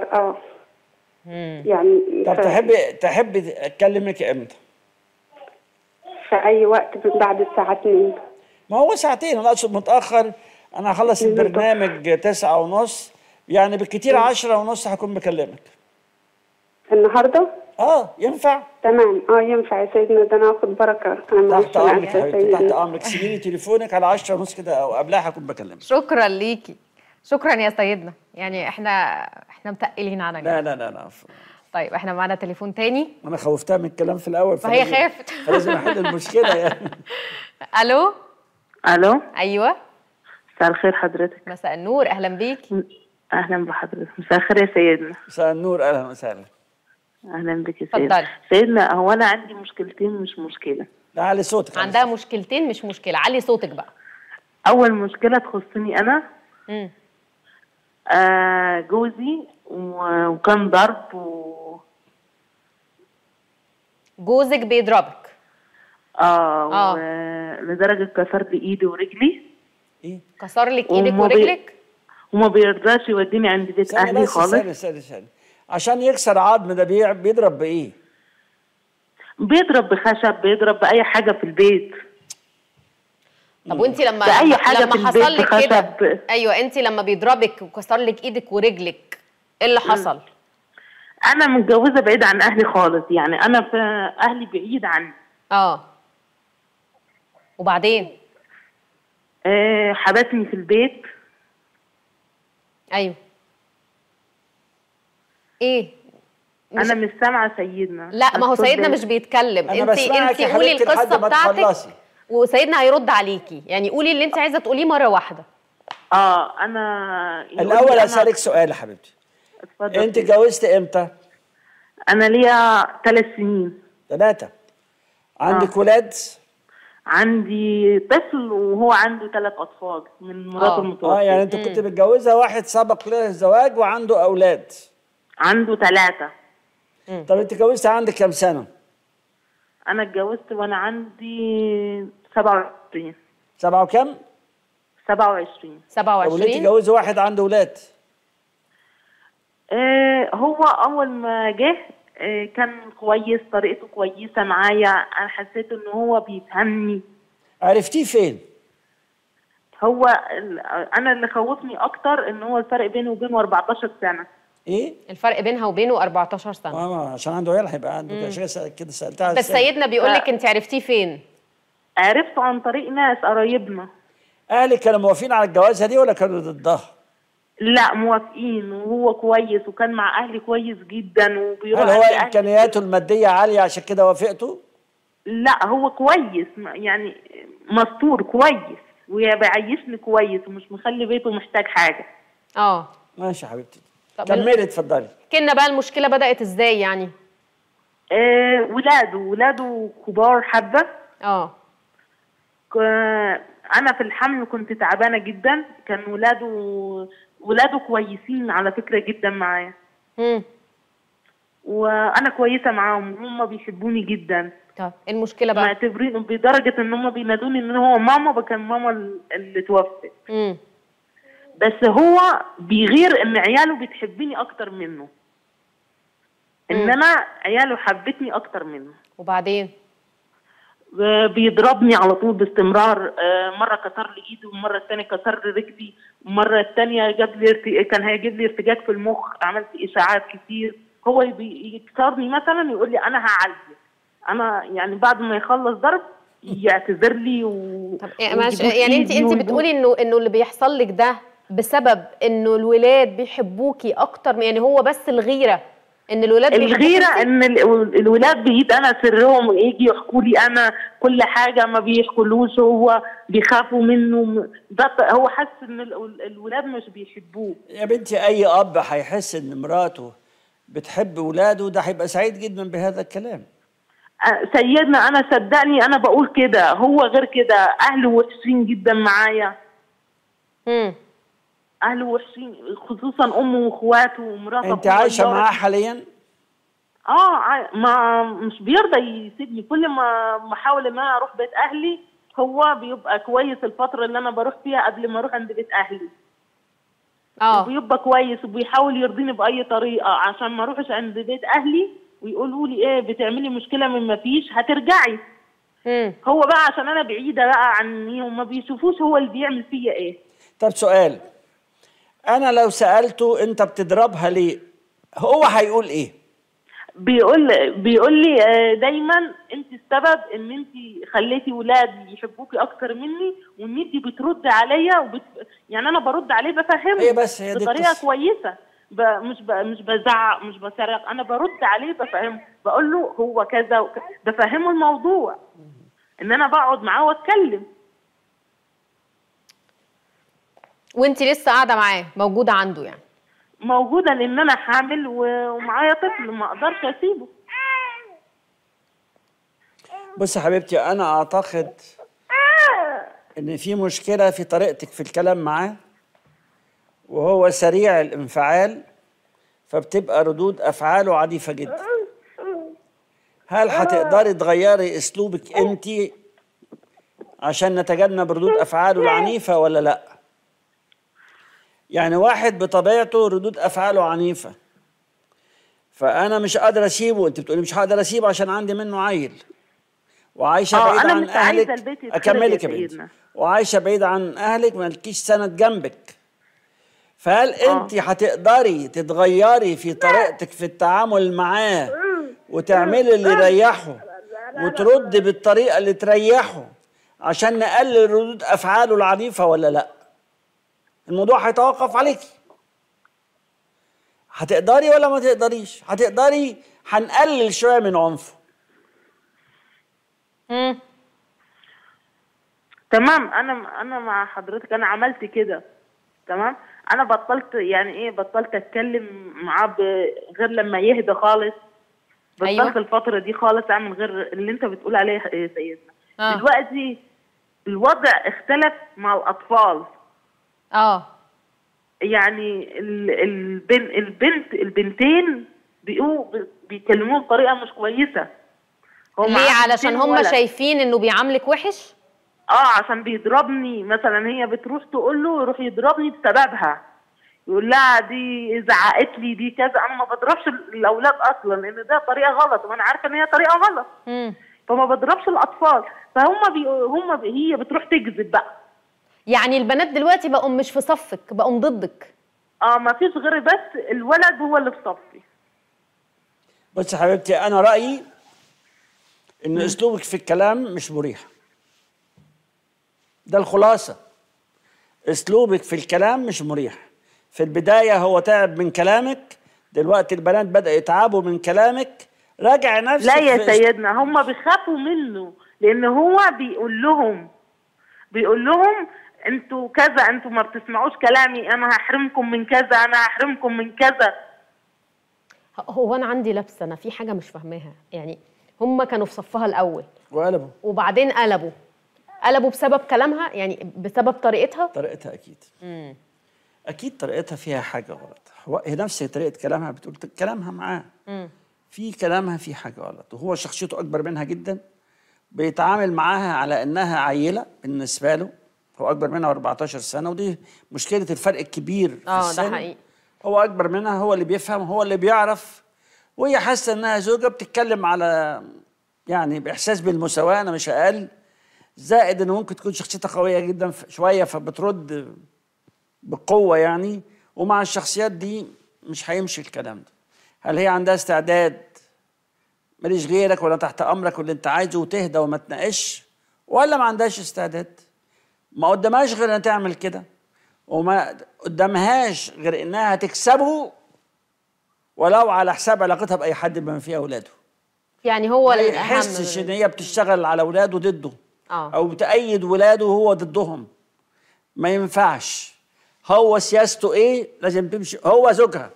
يعني طب تحبي اكلمك امتى؟ في اي وقت من بعد الساعه 2. ما هو ساعتين، انا اقصد متاخر. انا هخلص البرنامج 9:30، يعني بالكتير 10:30 هكون بكلمك. النهارده؟ ينفع؟ تمام. ينفع يا سيدنا، ده انا هاخد بركه. انا تحت امرك يا حبيبتي، تحت امرك. سيبي لي تليفونك على 10:30 كده او قبلها هكون بكلمك. شكرا ليكي. شكرا يا سيدنا. يعني احنا متقلين على لا لا لا لا. طيب احنا معانا تليفون تاني. انا خوفتها من الكلام في الاول، فهي خافت. فلازم احل المشكله يعني. الو. ايوه مساء الخير حضرتك. مساء النور، اهلا بيكي. اهلا بحضرتك. مساء الخير يا سيدنا. مساء النور، اهلا وسهلا. اهلا بك يا سيدنا. سيدنا، هو انا عندي مشكلتين مش مشكله. لا علي صوتك. عندها مشكلتين مش مشكله، علي صوتك بقى. اول مشكله تخصني انا. جوزي وكان ضرب جوزك بيضربك؟ لدرجه كسر لي ايدي ورجلي. ايه؟ كسر لك ايدك ورجلك؟ وما بيرضاش يوديني عند بيت اهلي خالص. ثانية. عشان يكسر عظم ده بيضرب بايه؟ بيضرب بخشب، بيضرب باي حاجه في البيت. طب وانت لما حصل لك كده، ايوه انت لما بيضربك وكسر لك ايدك ورجلك ايه اللي حصل؟ انا متجوزه بعيد عن اهلي خالص، يعني انا في اهلي بعيد عني. وبعدين حبسني في البيت. ايوه. ايه؟ انا مش سامعه سيدنا. لا ما هو سيدنا مش بيتكلم. انت قولي القصه بتاعتك وسيدنا هيرد عليكي، يعني قولي اللي انت عايزه تقوليه مره واحده. انا الاول اسالك سؤال يا حبيبتي. اتفضل. انت اتجوزتي امتى؟ انا ليا 3 سنين. 3. عندك ولاد؟ عندي طفل وهو عنده 3 اطفال من مراته المتوفيه. يعني انت كنت متجوزه واحد سبق له الزواج وعنده اولاد؟ عنده 3. طب انت اتجوزتي عندك كام سنه؟ انا اتجوزت وانا عندي 27. 7 وكم؟ 27. 27. طب وليه تتجوزي واحد عنده اولاد؟ هو اول ما جه كان كويس، طريقته كويسه معايا، انا حسيت ان هو بيفهمني. عرفتيه فين؟ هو انا اللي خوفني اكتر ان هو الفرق بينه وبينه 14 سنه. ايه؟ الفرق بينها وبينه 14 سنه. عشان عنده عيال هيبقى عنده كده سالتها. بس سيدنا بيقول لك انت عرفتيه فين؟ عرفته عن طريق ناس قرايبنا. اهلك كانوا موافقين على الجوازه دي ولا كانوا ضدها؟ لا موافقين، وهو كويس وكان مع اهلي كويس جدا وبيروح. هل هو امكانياته الماديه عاليه عشان كده وافقته؟ لا هو كويس، يعني مستور كويس وبيعيشني كويس ومش مخلي بيته محتاج حاجه. ماشي يا حبيبتي، كملي اتفضلي. كنا بقى المشكله بدات ازاي يعني؟ ولاده كبار حبه. انا في الحمل كنت تعبانه جدا، كان ولاده كويسين على فكره جدا معايا. وانا كويسه معاهم وهم بيحبوني جدا. طب المشكله بقى معتبرين بدرجه ان هم بينادوني ان هو ماما، كان ماما اللي توفت. بس هو بيغير ان عياله بتحبني اكتر منه، انما عياله حبتني اكتر منه. وبعدين بيضربني على طول باستمرار. مره كسر لي ايدي، والمره الثانيه كسر لي رجلي، والمره الثانيه كان هيجيب لي ارتجاج في المخ، عملت اشاعات كتير. هو يكسرني مثلا يقول لي انا هعالجك، انا يعني بعد ما يخلص ضرب يعتذر لي طب يعني انت بتقولي انه اللي بيحصل لك ده بسبب انه الولاد بيحبوكي اكتر، يعني هو بس الغيره ان الولاد الغيره ان الولاد بايد انا سرهم، يجي يحكوا لي انا كل حاجه، ما بيحكولوش، هو بيخافوا منه. هو حاسس ان الولاد مش بيحبوه. يا بنتي اي اب هيحس ان مراته بتحب ولاده ده هيبقى سعيد جدا بهذا الكلام. سيدنا انا صدقني انا بقول كده، هو غير كده اهله وحشين جدا معايا. اهله وحشين، خصوصا امه واخواته ومراته. انت عايشه معاه حاليا؟ ما مش بيرضى يسيبني. كل ما احاول ان انا اروح بيت اهلي هو بيبقى كويس الفتره اللي انا بروح فيها قبل ما اروح عند بيت اهلي. وبيبقى كويس وبيحاول يرضيني باي طريقه عشان ما اروحش عند بيت اهلي ويقولوا لي ايه بتعملي مشكله من ما فيش هترجعي. هو بقى عشان انا بعيده بقى عني وما بيشوفوش هو اللي بيعمل فيا ايه. طب سؤال، انا لو سالته انت بتضربها ليه هو هيقول ايه؟ بيقول لي دايما انت السبب ان انت خليتي ولادي يحبوكي اكتر مني، وان انت بترد عليا يعني انا برد عليه بفهمه هي بطريقه كويسه، مش بزعق مش بصرخ، انا برد عليه بفهمه، بقول له هو كذا بفهمه الموضوع، ان انا بقعد معاه واتكلم. وانت لسه قاعده معاه موجوده عنده؟ يعني موجوده لان انا حامل ومعايا طفل ما اقدرش اسيبه. بصي يا حبيبتي، انا اعتقد ان في مشكله في طريقتك في الكلام معاه، وهو سريع الانفعال فبتبقى ردود افعاله عنيفه جدا. هل هتقدري تغيري اسلوبك انت عشان نتجنب ردود افعاله العنيفه ولا لا؟ يعني واحد بطبيعته ردود افعاله عنيفه، فانا مش قادر اسيبه، انت بتقولي مش هقدر اسيبه عشان عندي منه عيل وعايشه بعيد عن اهلك. اكملك يا بنتي. وعايشه بعيد عن اهلك مالكيش سند جنبك، فهل انت هتقدري تتغيري في طريقتك في التعامل معاه وتعملي اللي يريحه وتردي بالطريقه اللي تريحه عشان نقلل ردود افعاله العنيفه ولا لا؟ الموضوع هيتوقف عليكي. هتقدري ولا ما تقدريش؟ هتقدري هنقلل شويه من عنفه. تمام. انا مع حضرتك، انا عملت كده. تمام. انا بطلت يعني ايه، بطلت اتكلم معاه غير لما يهدى خالص. بطلت الفتره دي خالص اعمل غير اللي انت بتقول عليه يا سيدنا. دلوقتي الوضع اختلف مع الاطفال. يعني البنتين بيكلموه بطريقه مش كويسه. ليه؟ علشان هم شايفين انه بيعاملك وحش؟ عشان بيضربني مثلا، هي بتروح تقول له يروح يضربني بسببها، يقول لها دي زعقت لي دي كذا. انا ما بضربش الاولاد اصلا لان ده طريقه غلط وانا عارفه ان هي طريقه غلط. فما بضربش الاطفال، هي بتروح تكذب بقى. يعني البنات دلوقتي بقوا مش في صفك، بقوا ضدك. ما فيش غير بس الولد هو اللي في صفي. بص يا حبيبتي، انا رايي ان اسلوبك في الكلام مش مريح. ده الخلاصه. اسلوبك في الكلام مش مريح. في البدايه هو تعب من كلامك، دلوقتي البنات بدأ يتعبوا من كلامك. راجع نفسك. لا يا سيدنا، هم بيخافوا منه لان هو بيقول لهم انتوا كذا، انتوا ما بتسمعوش كلامي، انا هحرمكم من كذا، انا هحرمكم من كذا. هو انا عندي لبسه، انا في حاجه مش فاهماها. يعني هم كانوا في صفها الاول وقلبوا، وبعدين قلبوا بسبب كلامها، يعني بسبب طريقتها اكيد. اكيد طريقتها فيها حاجه غلط. هي نفس طريقه كلامها، بتقول كلامها معاه في كلامها في حاجه غلط، وهو شخصيته اكبر منها جدا، بيتعامل معاها على انها عيله بالنسبه له. هو اكبر منها 14 سنه، ودي مشكله الفرق الكبير في السن. ده حقيقي. هو اكبر منها، هو اللي بيفهم، هو اللي بيعرف، وهي حاسه انها زوجه بتتكلم على يعني باحساس بالمساواه، انا مش اقل. زائد انه ممكن تكون شخصيتها قويه جدا شويه، فبترد بقوه يعني. ومع الشخصيات دي مش هيمشي الكلام ده. هل هي عندها استعداد ماليش غيرك ولا تحت امرك واللي انت عايزه وتهدى وما تناقش، ولا ما عندهاش استعداد؟ ما قدامهاش غير انها تعمل كده، وما قدامهاش غير انها تكسبه ولو على حساب علاقتها باي حد بما فيه اولاده. يعني هو ما يحسش ان هي بتشتغل على اولاده ضده او بتأيد ولاده وهو ضدهم. ما ينفعش. هو سياسته ايه لازم تمشي، هو زوجها،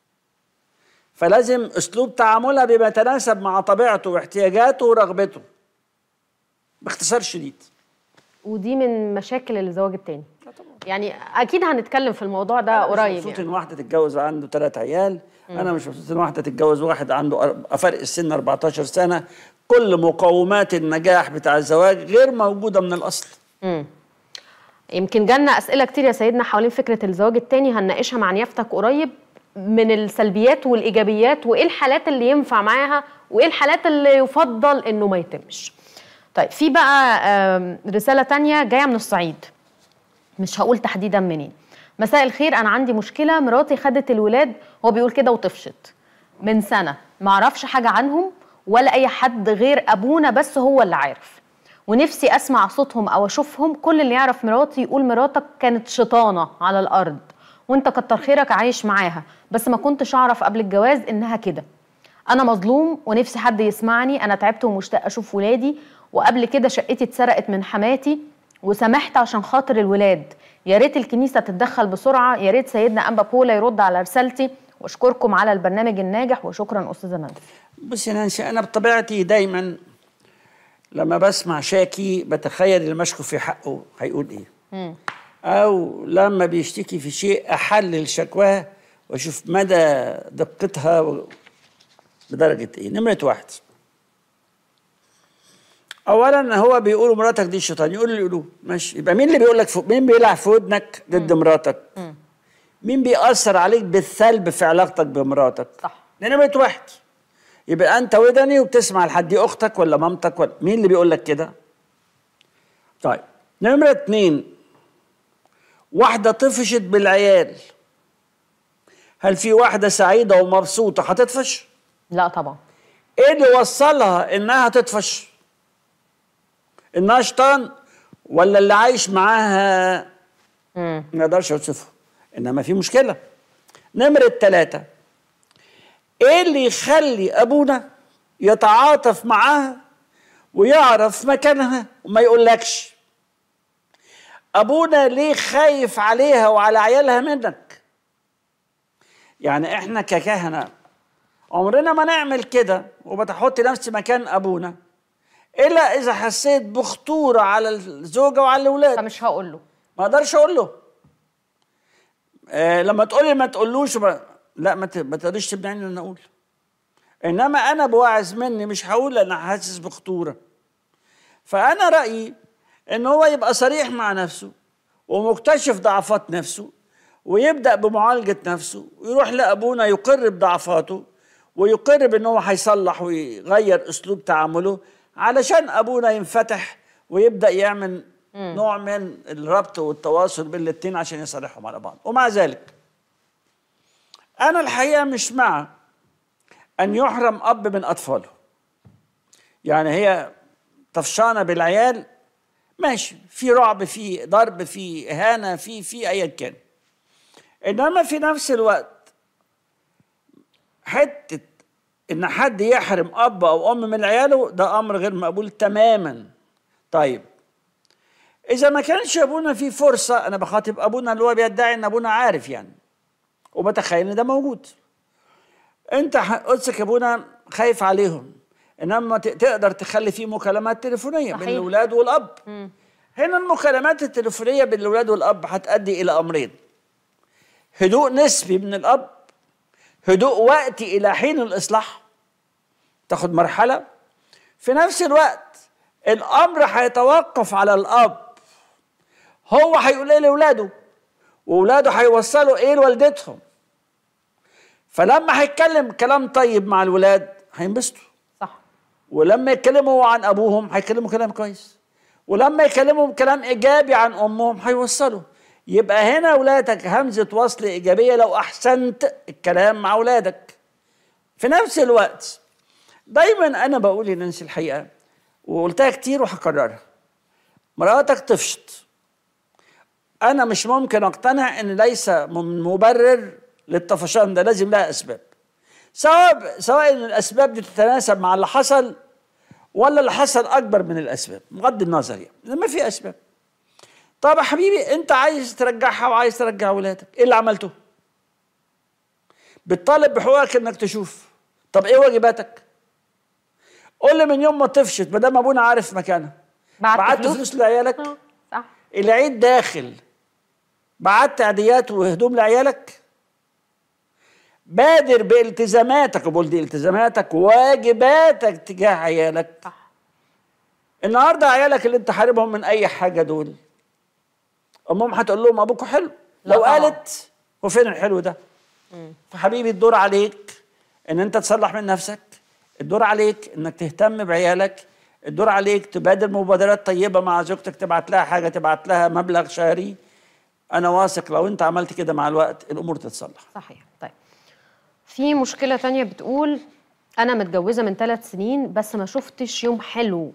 فلازم اسلوب تعاملها بما يتناسب مع طبيعته واحتياجاته ورغبته، باختصار شديد. ودي من مشاكل الزواج التاني. يعني اكيد هنتكلم في الموضوع ده قريب. انا مش مبسوط ان واحده تتجوز عنده 3 عيال. انا مش مبسوط ان واحده تتجوز واحد عنده فرق السن 14 سنه. كل مقومات النجاح بتاع الزواج غير موجوده من الاصل. يمكن جالنا اسئله كتير يا سيدنا حوالين فكره الزواج التاني، هنناقشها مع نيافتك قريب، من السلبيات والايجابيات، وايه الحالات اللي ينفع معاها وايه الحالات اللي يفضل انه ما يتمش. طيب في بقى رساله تانية جايه من الصعيد، مش هقول تحديدا منين. مساء الخير، انا عندي مشكله، مراتي خدت الولاد، هو بيقول كده، وطفشت من سنه، ما اعرفش حاجه عنهم ولا اي حد غير ابونا بس هو اللي عارف، ونفسي اسمع صوتهم او اشوفهم. كل اللي يعرف مراتي يقول مراتك كانت شيطانه على الارض وانت كتر خيرك عايش معاها، بس ما كنتش اعرف قبل الجواز انها كده. انا مظلوم ونفسي حد يسمعني، انا تعبت ومشتاق اشوف ولادي، وقبل كده شقتي اتسرقت من حماتي وسامحت عشان خاطر الولاد. يا ريت الكنيسه تتدخل بسرعه، يا ريت سيدنا انبا بولا يرد على رسالتي، واشكركم على البرنامج الناجح، وشكرا استاذه نانسي. بصي يا نانسي، انا بطبيعتي دايما لما بسمع شاكي بتخيل اللي مشكو في حقه هيقول ايه. او لما بيشتكي في شيء احلل شكواه واشوف مدى دقتها بدرجه ايه. نمره 1، اولا هو بيقولوا مراتك دي شيطان، يقول اللي يقولوه ماشي، يبقى مين اللي بيقول لك مين بيلعب في ودنك ضد مراتك؟ مين بيأثر عليك بالسلب في علاقتك بمراتك؟ صح. دي نمره 1. يبقى انت ودني وبتسمع لحد، دي اختك ولا مامتك ولا مين اللي بيقول لك كده؟ طيب نمره 2، واحده طفشت بالعيال، هل في واحده سعيده ومبسوطه هتطفش؟ لا طبعا. ايه اللي وصلها انها تطفش؟ انها شيطان ولا اللي عايش معاها ما يقدرش يوصفه، انما في مشكله. نمره 3، ايه اللي يخلي ابونا يتعاطف معاها ويعرف مكانها وما يقولكش؟ ابونا ليه خايف عليها وعلى عيالها منك؟ يعني احنا ككهنه عمرنا ما نعمل كده وبتحط نفسي مكان ابونا الا اذا حسيت بخطوره على الزوجه وعلى الاولاد. فمش هقول له، ما اقدرش اقول له. لما تقولي ما تقولوش لا ما تقدريش تمنعني ان اقول. انما انا بوعظ مني مش هقول انا حاسس بخطوره. فانا رايي ان هو يبقى صريح مع نفسه ومكتشف ضعفات نفسه ويبدا بمعالجه نفسه ويروح لابونا يقر بضعفاته ويقر بان هو هيصلح ويغير اسلوب تعامله علشان ابونا ينفتح ويبدا يعمل نوع من الربط والتواصل بين الاثنين عشان يصالحهم على بعض. ومع ذلك انا الحقيقه مش مع ان يحرم اب من اطفاله. يعني هي طفشانه بالعيال ماشي، في رعب، في ضرب، في اهانه، في ايا كان. انما في نفس الوقت حته ان حد يحرم اب او ام من عياله ده امر غير مقبول تماما. طيب اذا ما كانش ابونا في فرصه، انا بخاطب ابونا اللي هو بيدعي ان ابونا عارف يعني وبتخيل ان ده موجود. انت قدسك ابونا خايف عليهم، انما تقدر تخلي فيه مكالمات تليفونيه بين الاولاد والاب. هنا المكالمات التليفونيه بين الاولاد والاب هتؤدي الى امرين: هدوء نسبي من الاب، هدوء وقتي الى حين الاصلاح، تاخد مرحله. في نفس الوقت الامر هيتوقف على الاب، هو هيقول ايه لاولاده واولاده هيوصلوا ايه لوالدتهم. فلما هيتكلم كلام طيب مع الولاد هينبسطوا، صح. ولما يتكلموا عن ابوهم هيتكلموا كلام كويس، ولما يكلموا كلام ايجابي عن امهم هيوصلوا. يبقى هنا اولادك همزه وصل ايجابيه لو احسنت الكلام مع اولادك. في نفس الوقت دايما انا بقول لنانسي الحقيقه وقلتها كتير وهكررها: مراتك طفشت، انا مش ممكن اقتنع ان ليس من مبرر للطفشان ده، لازم لها اسباب، سواء ان الاسباب دي تتناسب مع اللي حصل ولا اللي حصل اكبر من الاسباب، بغض النظر يعني لما في اسباب. طب يا حبيبي انت عايز ترجعها وعايز ترجع ولادك، ايه اللي عملته؟ بتطالب بحقوقك انك تشوف. طب ايه واجباتك؟ قول لي من يوم ما طفشت ما دام ابونا عارف مكانها بعت فلوس لعيالك؟ صح. العيد داخل بعت عيديات وهدوم لعيالك؟ بادر بالتزاماتك، وبقول دي التزاماتك وواجباتك تجاه عيالك. صح. النهارده عيالك اللي انت حاربهم من اي حاجه دول امهم هتقول لهم ابوكوا حلو؟ لو قالت وفين الحلو ده؟ فحبيبي الدور عليك ان انت تصلح من نفسك، الدور عليك انك تهتم بعيالك، الدور عليك تبادر مبادرات طيبه مع زوجتك، تبعت لها حاجه، تبعت لها مبلغ شهري. انا واثق لو انت عملت كده مع الوقت الامور تتصلح. صحيح. طيب في مشكله تانية بتقول: انا متجوزه من 3 سنين بس ما شفتش يوم حلو.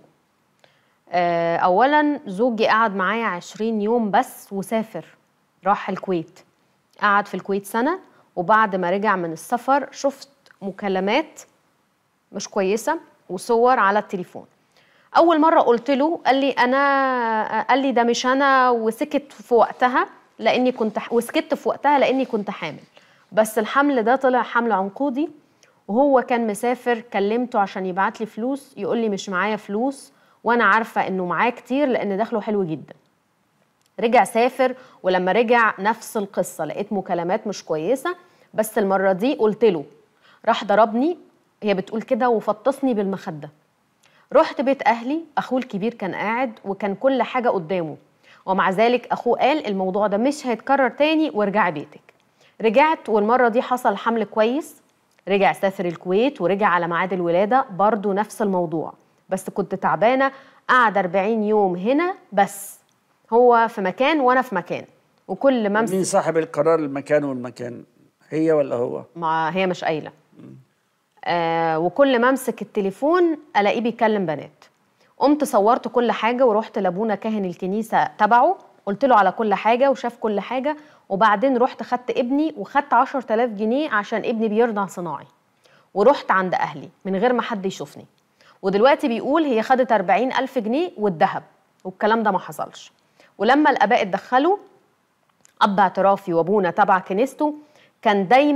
اولا زوجي قعد معايا 20 يوم بس وسافر، راح الكويت، قعد في الكويت سنه، وبعد ما رجع من السفر شفت مكالمات مش كويسه وصور على التليفون. اول مره قلت له قال لي ده مش انا، وسكت في وقتها لاني كنت حامل، بس الحمل ده طلع حمل عنقودي، وهو كان مسافر. كلمته عشان يبعت لي فلوس، يقول لي مش معايا فلوس، وانا عارفه انه معاه كتير لان دخله حلو جدا. رجع سافر، ولما رجع نفس القصه، لقيت مكالمات مش كويسه، بس المره دي قلت له، راح ضربني، هي بتقول كده، وفطسني بالمخده. رحت بيت اهلي، اخوه الكبير كان قاعد وكان كل حاجه قدامه، ومع ذلك اخوه قال الموضوع ده مش هيتكرر تاني وارجعي بيتك. رجعت، والمره دي حصل حمل كويس، رجع سافر الكويت ورجع على ميعاد الولاده، برضو نفس الموضوع، بس كنت تعبانه. قعد 40 يوم هنا، بس هو في مكان وانا في مكان، وكل ما مين صاحب القرار؟ المكان والمكان، هي ولا هو؟ ما هي مش قايله. وكل ما امسك التليفون الاقيه بيكلم بنات. قمت صورت كل حاجه ورحت لابونا كاهن الكنيسه تبعه، قلت له على كل حاجه وشاف كل حاجه، وبعدين رحت خدت ابني وخدت 10,000 جنيه عشان ابني بيرضع صناعي، ورحت عند اهلي من غير ما حد يشوفني. ودلوقتي بيقول هي خدت 40,000 جنيه والذهب، والكلام ده ما حصلش. ولما الاباء اتدخلوا، اب اعترافي وابونا تبع كنيسته كان دايما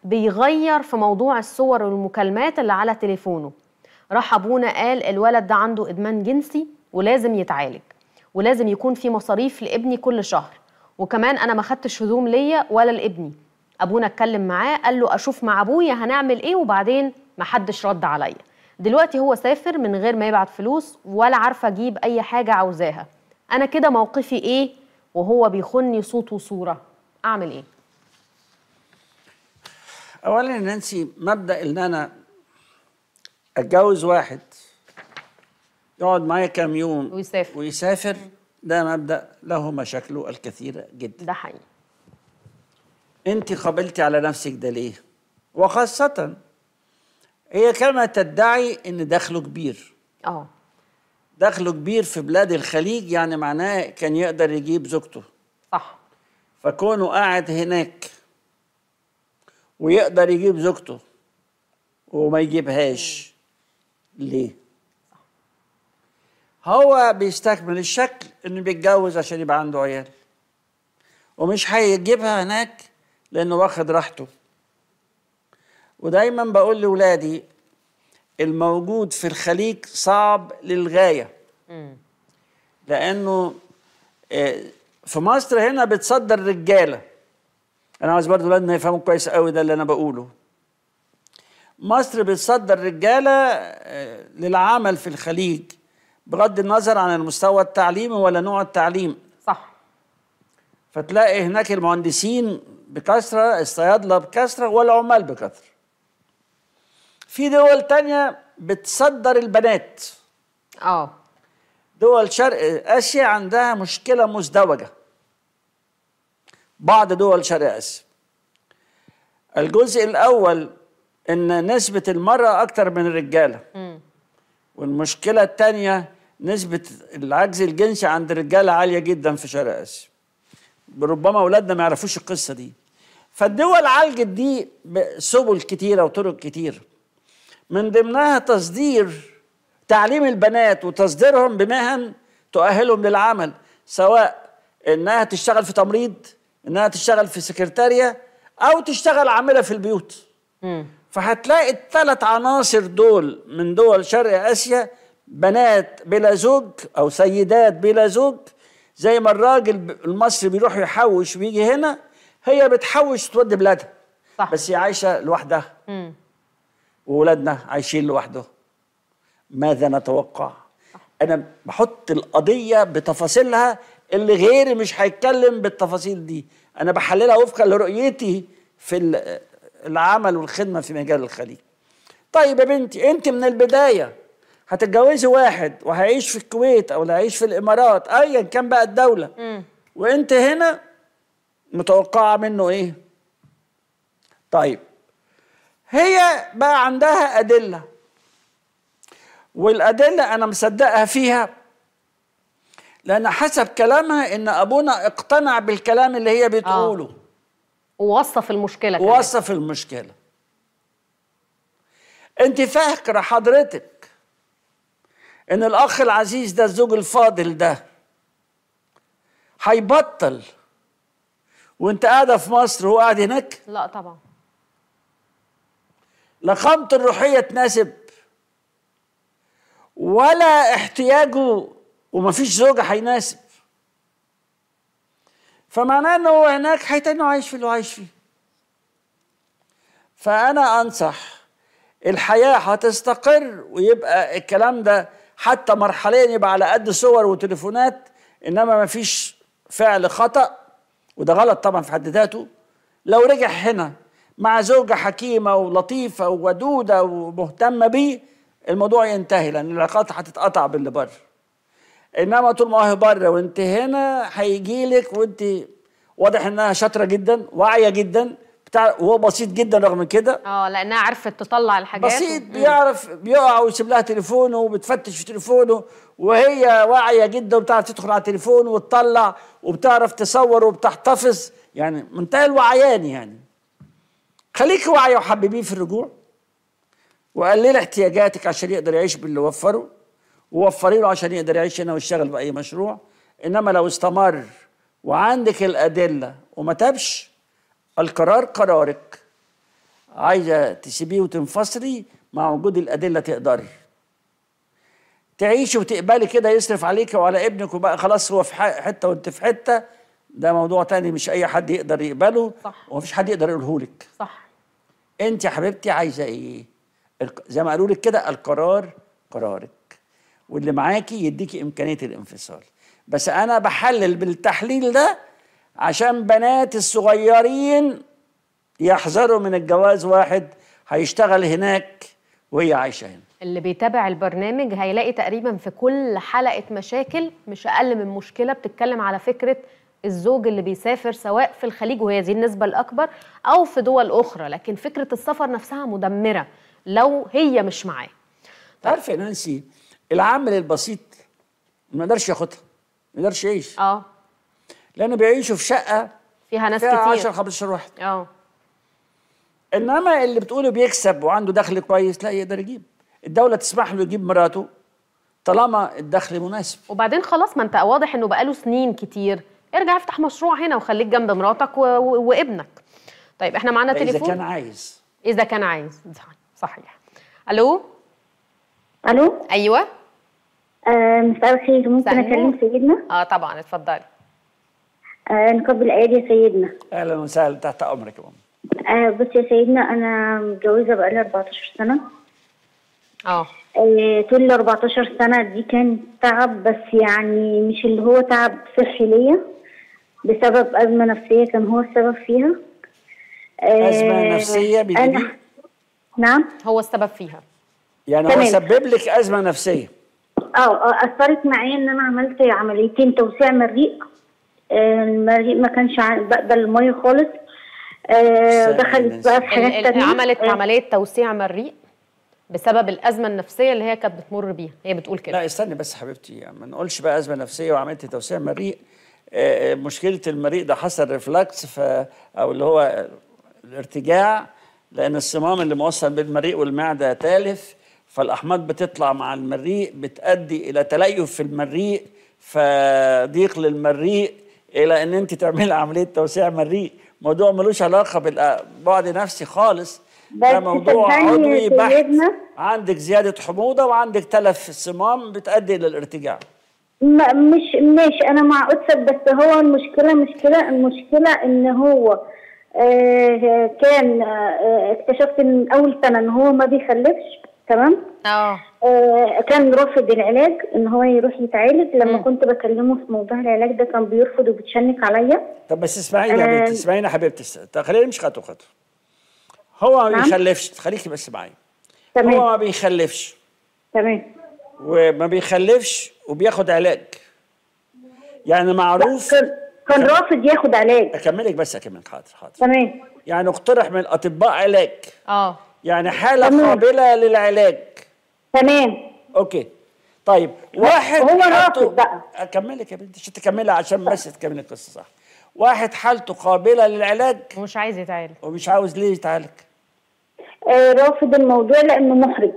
بيغير في موضوع الصور والمكالمات اللي على تليفونه. راح ابونا قال الولد ده عنده ادمان جنسي ولازم يتعالج، ولازم يكون في مصاريف لابني كل شهر، وكمان انا ما خدتش هدوم ليا ولا لابني. ابونا اتكلم معاه قال له اشوف مع ابويا هنعمل ايه، وبعدين ما حدش رد عليا. دلوقتي هو سافر من غير ما يبعت فلوس، ولا عارفه اجيب اي حاجه عاوزاها. انا كده موقفي ايه وهو بيخوني صوت وصوره؟ اعمل ايه؟ اولا يا نانسي، مبدا ان انا اتجوز واحد يقعد معايا كام يوم ويسافر ده مبدا له مشاكله الكثيره جدا. ده حقيقي. انت قبلتي على نفسك ده ليه؟ وخاصه هي كما تدعي ان دخله كبير. دخله كبير في بلاد الخليج، يعني معناه كان يقدر يجيب زوجته. صح. فكونه قاعد هناك ويقدر يجيب زوجته وما يجيبهاش ليه؟ هو بيستكمل الشكل انه بيتجوز عشان يبقى عنده عيال، ومش هيجيبها هناك لانه واخد راحته. ودايما بقول لاولادي الموجود في الخليج صعب للغايه، لانه في مصر هنا بتصدر رجاله. انا عاوز برضه ولادنا يفهموا كويس قوي ده اللي انا بقوله. مصر بتصدر رجاله للعمل في الخليج بغض النظر عن المستوى التعليمي ولا نوع التعليم. صح. فتلاقي هناك المهندسين بكثره، الصيادله بكثره، والعمال بكثره. في دول تانية بتصدر البنات. دول شرق آسيا عندها مشكلة مزدوجة. بعض دول شرق آسيا. الجزء الأول إن نسبة المرأة أكتر من الرجالة. والمشكلة الثانية نسبة العجز الجنسي عند الرجالة عالية جدا في شرق آسيا. ربما أولادنا ما يعرفوش القصة دي. فالدول عالجت دي بسبل كتيرة وطرق كتيرة، من ضمنها تصدير تعليم البنات وتصديرهم بمهن تؤهلهم للعمل، سواء انها تشتغل في تمريض، انها تشتغل في سكرتارية، او تشتغل عاملة في البيوت. فهتلاقي الثلاث عناصر دول من دول شرق آسيا بنات بلا زوج او سيدات بلا زوج. زي ما الراجل المصري بيروح يحوش ويجي هنا، هي بتحوش تودي بلادها. صح. بس هي عايشة لوحدها. وولادنا عايشين لوحده. ماذا نتوقع؟ أنا بحط القضية بتفاصيلها اللي غيري مش هيتكلم بالتفاصيل دي. أنا بحللها وفقا لرؤيتي في العمل والخدمة في مجال الخليج. طيب يا بنتي، أنت من البداية هتتجوزي واحد وهيعيش في الكويت أو هيعيش في الإمارات أيا كان بقى الدولة، وأنت هنا متوقعة منه إيه؟ طيب هي بقى عندها أدلة، والأدلة أنا مصدقها فيها، لأن حسب كلامها إن أبونا اقتنع بالكلام اللي هي بتقوله. ووصف المشكلة. ووصف المشكلة. أنت فاكرة حضرتك إن الأخ العزيز ده، الزوج الفاضل ده، هيبطل وأنت قاعدة في مصر وهو قاعد هناك؟ لا طبعا. لا قامته الروحية تناسب، ولا احتياجه، ومفيش زوجة هيناسب. فمعناه انه هو هناك هيتنه عايش في اللي هو عايش فيه. فأنا أنصح الحياة هتستقر، ويبقى الكلام ده حتى مرحليا يبقى على قد صور وتليفونات، إنما مفيش فعل خطأ، وده غلط طبعا في حد ذاته. لو رجع هنا مع زوجة حكيمة ولطيفة وودودة ومهتمة بيه، الموضوع ينتهي، لأن العلاقات هتتقطع باللي بره. إنما طول ما هي بره وأنت هنا، هيجيلك وأنت واضح إنها شاطرة جدا، واعية جدا، وهو بسيط جدا رغم كده. لأنها عرفت تطلع الحاجات. بسيط، بيعرف بيقع ويسيب لها تليفونه وبتفتش في تليفونه، وهي واعية جدا وبتعرف تدخل على التليفون وتطلع وبتعرف تصور وبتحتفظ، يعني منتهى الوعيان. يعني خليك واعية وحببيه في الرجوع، وقلل احتياجاتك عشان يقدر يعيش باللي وفره، ووفري له عشان يقدر يعيش هنا ويشتغل بأي مشروع. إنما لو استمر وعندك الأدلة وما تابش، القرار قرارك. عايزه تسيبيه وتنفصلي، مع وجود الادله تقدري تعيشي وتقبلي كده يصرف عليك وعلى ابنك وبقى خلاص هو في حته وانت في حته. ده موضوع تاني مش اي حد يقدر يقبله. صح. ومفيش حد يقدر يقوله لك. صح. انت يا حبيبتي عايزه ايه؟ زي ما قالوا لك كده، القرار قرارك، واللي معاكي يديكي امكانيه الانفصال. بس انا بحلل بالتحليل ده عشان بنات الصغيرين يحذروا من الجواز واحد هيشتغل هناك وهي عايشه هنا. اللي بيتابع البرنامج هيلاقي تقريبا في كل حلقة مشاكل مش أقل من مشكلة بتتكلم على فكرة الزوج اللي بيسافر، سواء في الخليج وهي دي النسبة الأكبر أو في دول أخرى، لكن فكرة السفر نفسها مدمرة لو هي مش معاه. عارفة يا نانسي، العامل البسيط ما يقدرش ياخدها، ما يقدرش يعيش. لأنه بيعيشوا في شقة فيها ناس فيها كتير، 10 15 واحد. إنما اللي بتقوله بيكسب وعنده دخل كويس لا يقدر يجيب. الدولة تسمح له يجيب مراته طالما الدخل مناسب. وبعدين خلاص، ما انت واضح انه بقاله سنين كتير، ارجع افتح مشروع هنا وخليك جنب مراتك وابنك. طيب احنا معانا تليفون. إذا كان عايز. إذا كان عايز، صحيح. ألو. ألو. أيوه. مساء الخير، ممكن أكلم سيدنا؟ طبعا، اتفضلي. نقبل الأيادي يا سيدنا. أهلا وسهلا، تحت أمرك يا ماما. بص يا سيدنا، أنا متجوزة بقالي 14 سنة. طول ال 14 سنة دي كان تعب، بس يعني مش اللي هو تعب صحي ليا، بسبب أزمة نفسية كان هو السبب فيها. أزمة نفسية بيجي؟ نعم. هو السبب فيها. يعني تمام. هو سبب لك أزمة نفسية؟ أثرت معايا إن أنا عملت عمليتين توسيع مريء. المريء ما كانش بقبل المية خالص. دخلت بقى في حاجات تانية. عملت عملية توسيع مريء بسبب الأزمة النفسية اللي هي كانت بتمر بيها، هي بتقول كده. لا استني بس حبيبتي، يعني ما نقولش بقى أزمة نفسية وعملت توسيع مريء. مشكلة المريء ده حصل ريفلكس أو اللي هو الارتجاع، لأن الصمام اللي موصل بين المريء والمعدة تالف، فالأحماض بتطلع مع المريء بتؤدي إلى تليف في المريء، فضيق للمريء، إلى أن أنت تعملي عملية توسيع مريء. موضوع ملوش علاقة بالبعد نفسي خالص، ده موضوع عضوي بحت. عندك زيادة حموضة وعندك تلف في الصمام بتؤدي إلى الارتجاع. مش ماشي، أنا مع قدسك، بس هو المشكلة إن هو كان اكتشفت من أول سنة إن هو ما بيخلفش. تمام. كان رافض العلاج ان هو يروح يتعالج. لما كنت بكلمه في موضوع العلاج ده كان بيرفض وبيتشنك عليا. طب بس اسمعيني يا بنتي، اسمعيني يا حبيبتي، خلينا نمشي خطوه خطوه. هو ما بيخلفش، خليكي بس معايا. تمام. هو ما بيخلفش. تمام. وما بيخلفش وبياخد علاج، يعني معروف. كان رافض ياخد علاج. اكملك بس، حاضر. تمام. يعني اقترح من الاطباء علاج. يعني حالة تمام. قابلة للعلاج. تمام. اوكي. طيب واحد هو رافض بقى. اكملك يا بنتي عشان تكملي، عشان بس تكملي القصة صح. واحد حالته قابلة للعلاج ومش عايز يتعالج. ومش عاوز ليه يتعالج؟ رافض الموضوع لانه محرج.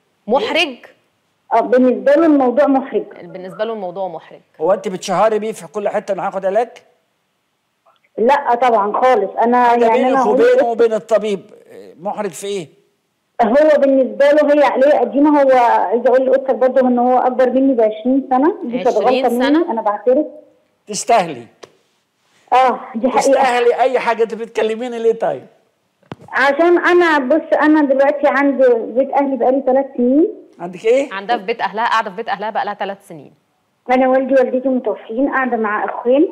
بالنسبة له الموضوع محرج. بالنسبة له الموضوع محرج. هو انت بتشهري بيه في كل حتة انه هاخد علاج؟ لا طبعا خالص. انا يعني بينك وبينه وبين الطبيب محرج في ايه؟ هو بالنسبه له هي عليه قديمه. هو عايزه اقول لقدسك برضه ان هو اكبر مني ب 20 سنه. دي كانت غلطه مني، انا بعترف. تستاهلي. دي حقيقه. تستاهلي اي حاجه. انت بتكلميني ليه طيب؟ عشان انا انا دلوقتي عندي بيت اهلي بقالي 3 سنين. عندك ايه؟ عندها في بيت اهلها، قاعده في بيت اهلها بقالها 3 سنين. انا والدي ووالدتي متوفيين، قاعده مع اخوين.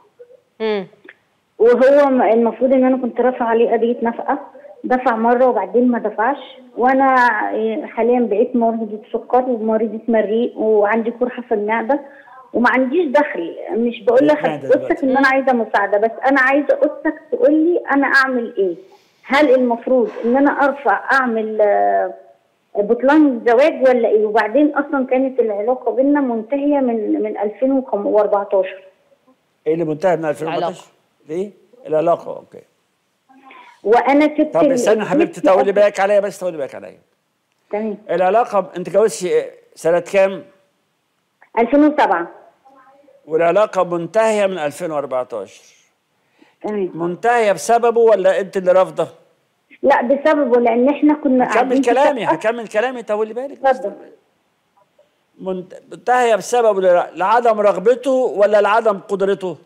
وهو المفروض ان انا كنت رافعه عليه قضيه نفقه، دفع مره وبعدين ما دفعش. وانا حاليا بقيت مريضه سكر ومريضه مريء وعندي قرحه في المعده وما عنديش دخل. مش بقول لحضرتك ان انا عايزه مساعده، بس انا عايزه قدسك تقول لي انا اعمل ايه. هل المفروض ان انا اعمل بطلان الزواج ولا ايه؟ وبعدين اصلا كانت العلاقه بينا منتهيه من 2014. ايه اللي منتهي من 2014؟ ليه؟ العلاقه. اوكي. وانا سبت. طب استنى حبيبتي، تقولي بالك عليا بس، تقولي بالك عليا. تمام. العلاقه انت اتجوزتي سنه كام؟ 2007. والعلاقه منتهيه من 2014. تمام. منتهيه بسببه ولا انت اللي رافضه؟ لا بسببه، لان احنا كنا هكمل كلامي طولي بالك. اتفضل. منتهيه بسبب لعدم رغبته ولا لعدم قدرته؟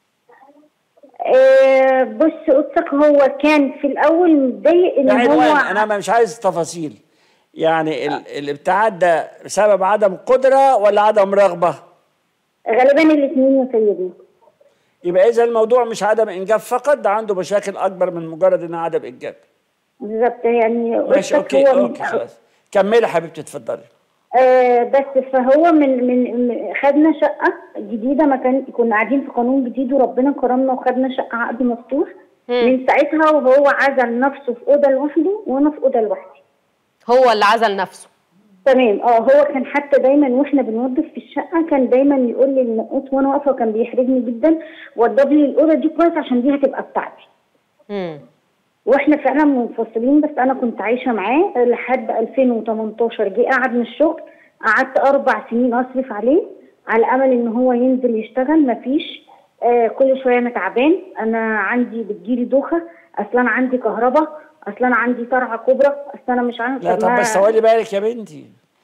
بص قصتك، هو كان في الاول متضايق ان هو انا مش عايز تفاصيل، يعني الابتعاد ده بسبب عدم قدره ولا عدم رغبه؟ غالبا الاثنين يا سيدنا. يبقى اذا الموضوع مش عدم انجاب فقط، ده عنده مشاكل اكبر من مجرد انها عدم انجاب. بالظبط يعني. ماشي اوكي خلاص كملي حبيبتي اتفضلي. بس فهو من خدنا شقه جديده، كنا قاعدين في قانون جديد وربنا كرمنا وخدنا شقه عقد مفتوح. من ساعتها وهو عزل نفسه في اوضه لوحده وانا في اوضه لوحدي. هو اللي عزل نفسه؟ تمام. هو كان حتى دايما واحنا بنوظف في الشقه كان دايما يقول لي النقوط وانا واقفه، وكان بيحرجني جدا، وضب لي الاوضه دي كويس عشان دي هتبقى بتاعتي. واحنا فعلا منفصلين، بس انا كنت عايشه معاه لحد 2018. جه قعد من الشغل، قعدت 4 سنين اصرف عليه على امل ان هو ينزل يشتغل، مفيش. كل شويه انا تعبان، انا عندي بتجيلي دوخه، اصلا انا عندي كهرباء، اصلا انا عندي صرع كبرى، اصلا انا مش عارفه. لا طب بس ثواني بالك يا بنتي.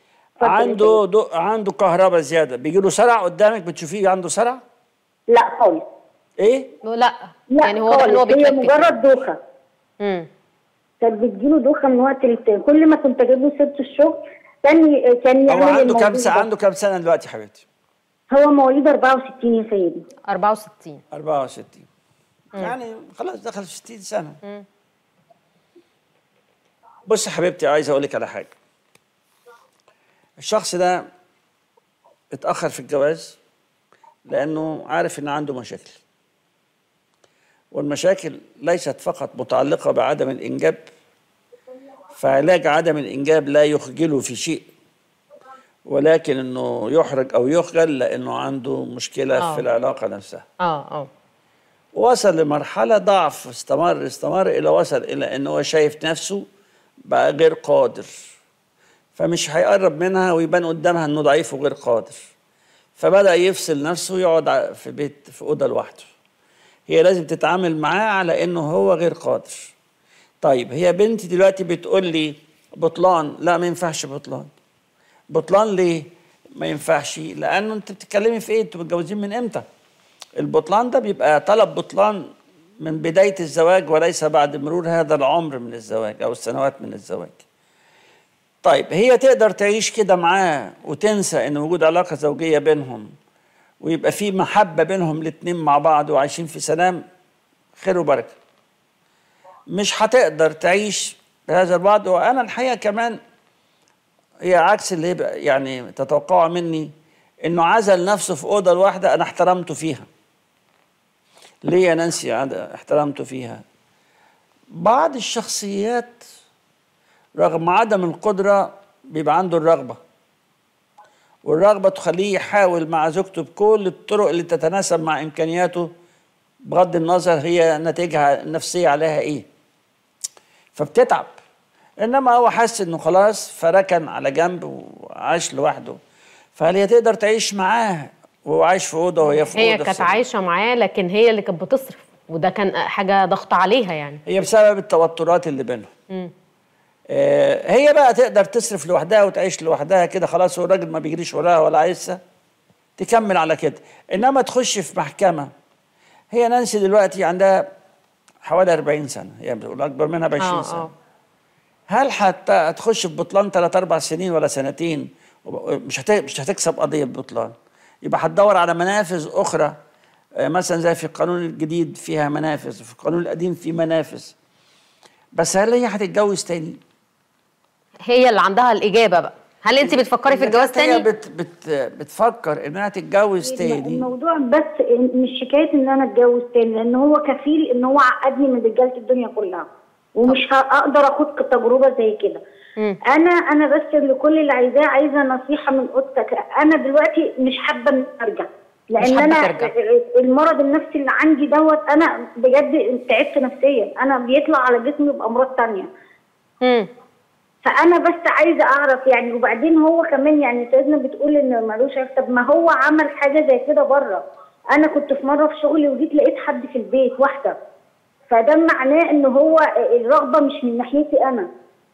عنده كهرباء زياده، بيجي له صرع قدامك بتشوفيه عنده صرع؟ لا خالص. ايه؟ لا يعني هو هي مجرد دوخه. كانت بتجيله دوخه من وقت للتاني، كل ما كنت اجيب له سيره الشغل كان يعمل. هو عنده كام سنه دلوقتي حبيبتي؟ هو مواليد 64 يا سيدي. 64 يعني خلاص دخل في 60 سنه. بصي يا حبيبتي، عايز اقول لك على حاجه. الشخص ده اتاخر في الجواز لانه عارف ان عنده مشاكل، والمشاكل ليست فقط متعلقه بعدم الانجاب، فعلاج عدم الانجاب لا يخجله في شيء، ولكن انه يحرج او يخجل لانه عنده مشكله في العلاقه نفسها. وصل لمرحله ضعف، استمر الى وصل الى انه هو شايف نفسه بقى غير قادر، فمش هيقرب منها ويبان قدامها انه ضعيف وغير قادر، فبدأ يفصل نفسه ويقعد في بيت في اوضه لوحده. هي لازم تتعامل معاه على انه هو غير قادر. طيب هي بنتي دلوقتي بتقول لي بطلان، لا ما ينفعش بطلان ليه؟ ما ينفعش لانه انت بتتكلمي في ايه؟ انتوا متجوزين من امتى؟ البطلان ده بيبقى طلب بطلان من بدايه الزواج وليس بعد مرور هذا العمر من الزواج او السنوات من الزواج. طيب هي تقدر تعيش كده معاه وتنسى ان وجود علاقه زوجيه بينهم ويبقى في محبه بينهم الاثنين مع بعض وعايشين في سلام، خير وبركه. مش هتقدر تعيش بهذا البعد. وانا الحقيقه كمان هي عكس اللي يبقى يعني تتوقعه مني، انه عزل نفسه في اوضه لوحده انا احترمته فيها. ليه يا نانسي احترمته فيها؟ بعض الشخصيات رغم عدم القدره بيبقى عنده الرغبه، والرغبه تخليه يحاول مع زوجته بكل الطرق اللي تتناسب مع امكانياته بغض النظر هي نتيجها النفسيه عليها ايه، فبتتعب. انما هو حس انه خلاص فركن على جنب وعاش لوحده. فهل هي تقدر تعيش معاه وهو عايش في اوضه وهي في اوضه؟ هي كانت عايشه معاه لكن هي اللي كانت بتصرف، وده كان حاجه ضغط عليها يعني. هي بسبب التوترات اللي بينهم. هي بقى تقدر تصرف لوحدها وتعيش لوحدها كده خلاص، والراجل ما بيجريش وراها ولا عايزها، تكمل على كده. انما تخش في محكمه. هي نانسي دلوقتي عندها حوالي 40 سنه، هي بتقول اكبر منها ب 20 سنه. هل هتخش في بطلان 3-4 سنين ولا سنتين مش هتكسب قضيه ببطلان؟ يبقى هتدور على منافذ اخرى، مثلا زي في القانون الجديد فيها منافذ وفي القانون القديم في منافذ. بس هل هي هتتجوز تاني؟ هي اللي عندها الاجابه بقى. هل انت بتفكري في الجواز تاني؟ هي بتفكر انها تتجوز تاني. الموضوع بس مش حكايه ان انا اتجوز تاني، لان هو كفيل ان هو عقدني من رجاله الدنيا كلها، ومش هقدر اخد تجربه زي كده. انا بس كل اللي عايزه نصيحه من اوضتك. انا دلوقتي مش حابه ان ارجع، لان انا المرض النفسي اللي عندي دوت، انا بجد تعبت نفسيا، انا بيطلع على جسمي بامراض تانية. فانا بس عايزه اعرف يعني. وبعدين هو كمان يعني سيدنا بتقول ان مالوش عيب، طب ما هو عمل حاجه زي كده بره. انا كنت في مره في شغلي وجيت لقيت حد في البيت، واحده فده معناه ان هو الرغبه مش من ناحيتي انا.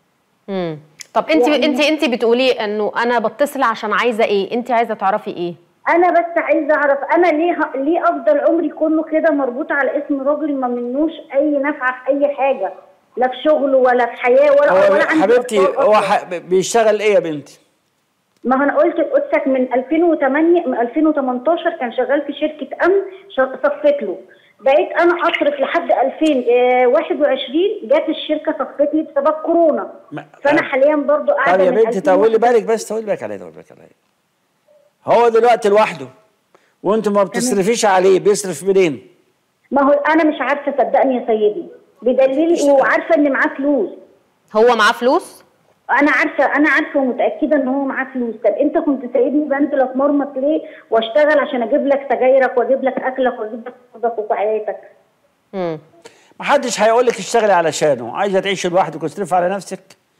طب انت يعني انت بتقولي انه انا بتصل عشان عايزه ايه؟ انت عايزه تعرفي ايه؟ انا بس عايزه اعرف انا ليه افضل عمري كله كده مربوطه على اسم راجل ما منوش اي نفعه في اي حاجه، لا في شغله ولا في حياه ولا عندي حبيبتي هو بيشتغل ايه يا بنتي؟ ما هو انا قلت لقدسك من 2008 من 2018 كان شغال في شركه امن، صفت له، بقيت انا اصرف لحد 2021 جت الشركه صفت لي بسبب كورونا. فانا حاليا برضو قاعده. طب يا بنتي طولي بالك بس، طولي بالك عليه. هو دلوقتي لوحده وانت ما بتصرفيش عليه، بيصرف منين؟ ما هو انا مش عارفه صدقني يا سيدي، بدليل وعارفه ان معاه فلوس. هو معاه فلوس؟ انا عارفه ومتاكده ان هو معاه فلوس. طب انت كنت سايبني بنزل اتمرمط ليه واشتغل عشان اجيب لك سجايرك واجيب لك اكلك واجيب لك شربك وحياتك؟ محدش هيقول لك اشتغلي علشانه. عايزه تعيشي لوحدك وتصرفي على نفسك؟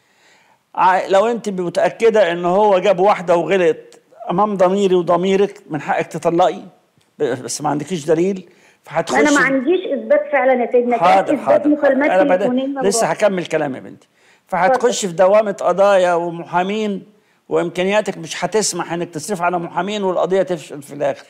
لو انت متاكده ان هو جاب واحده وغلط امام ضميري وضميرك، من حقك تطلقي، بس ما عندكيش دليل. فهتخشي. انا ما عنديش اثبات فعلا يا سيدنا. حاضر مكالمات تليفونيه لسه هكمل كلام يا بنتي. فهتخشي في دوامه قضايا ومحامين، وامكانياتك مش هتسمح انك تصرف على محامين والقضيه تفشل في الاخر.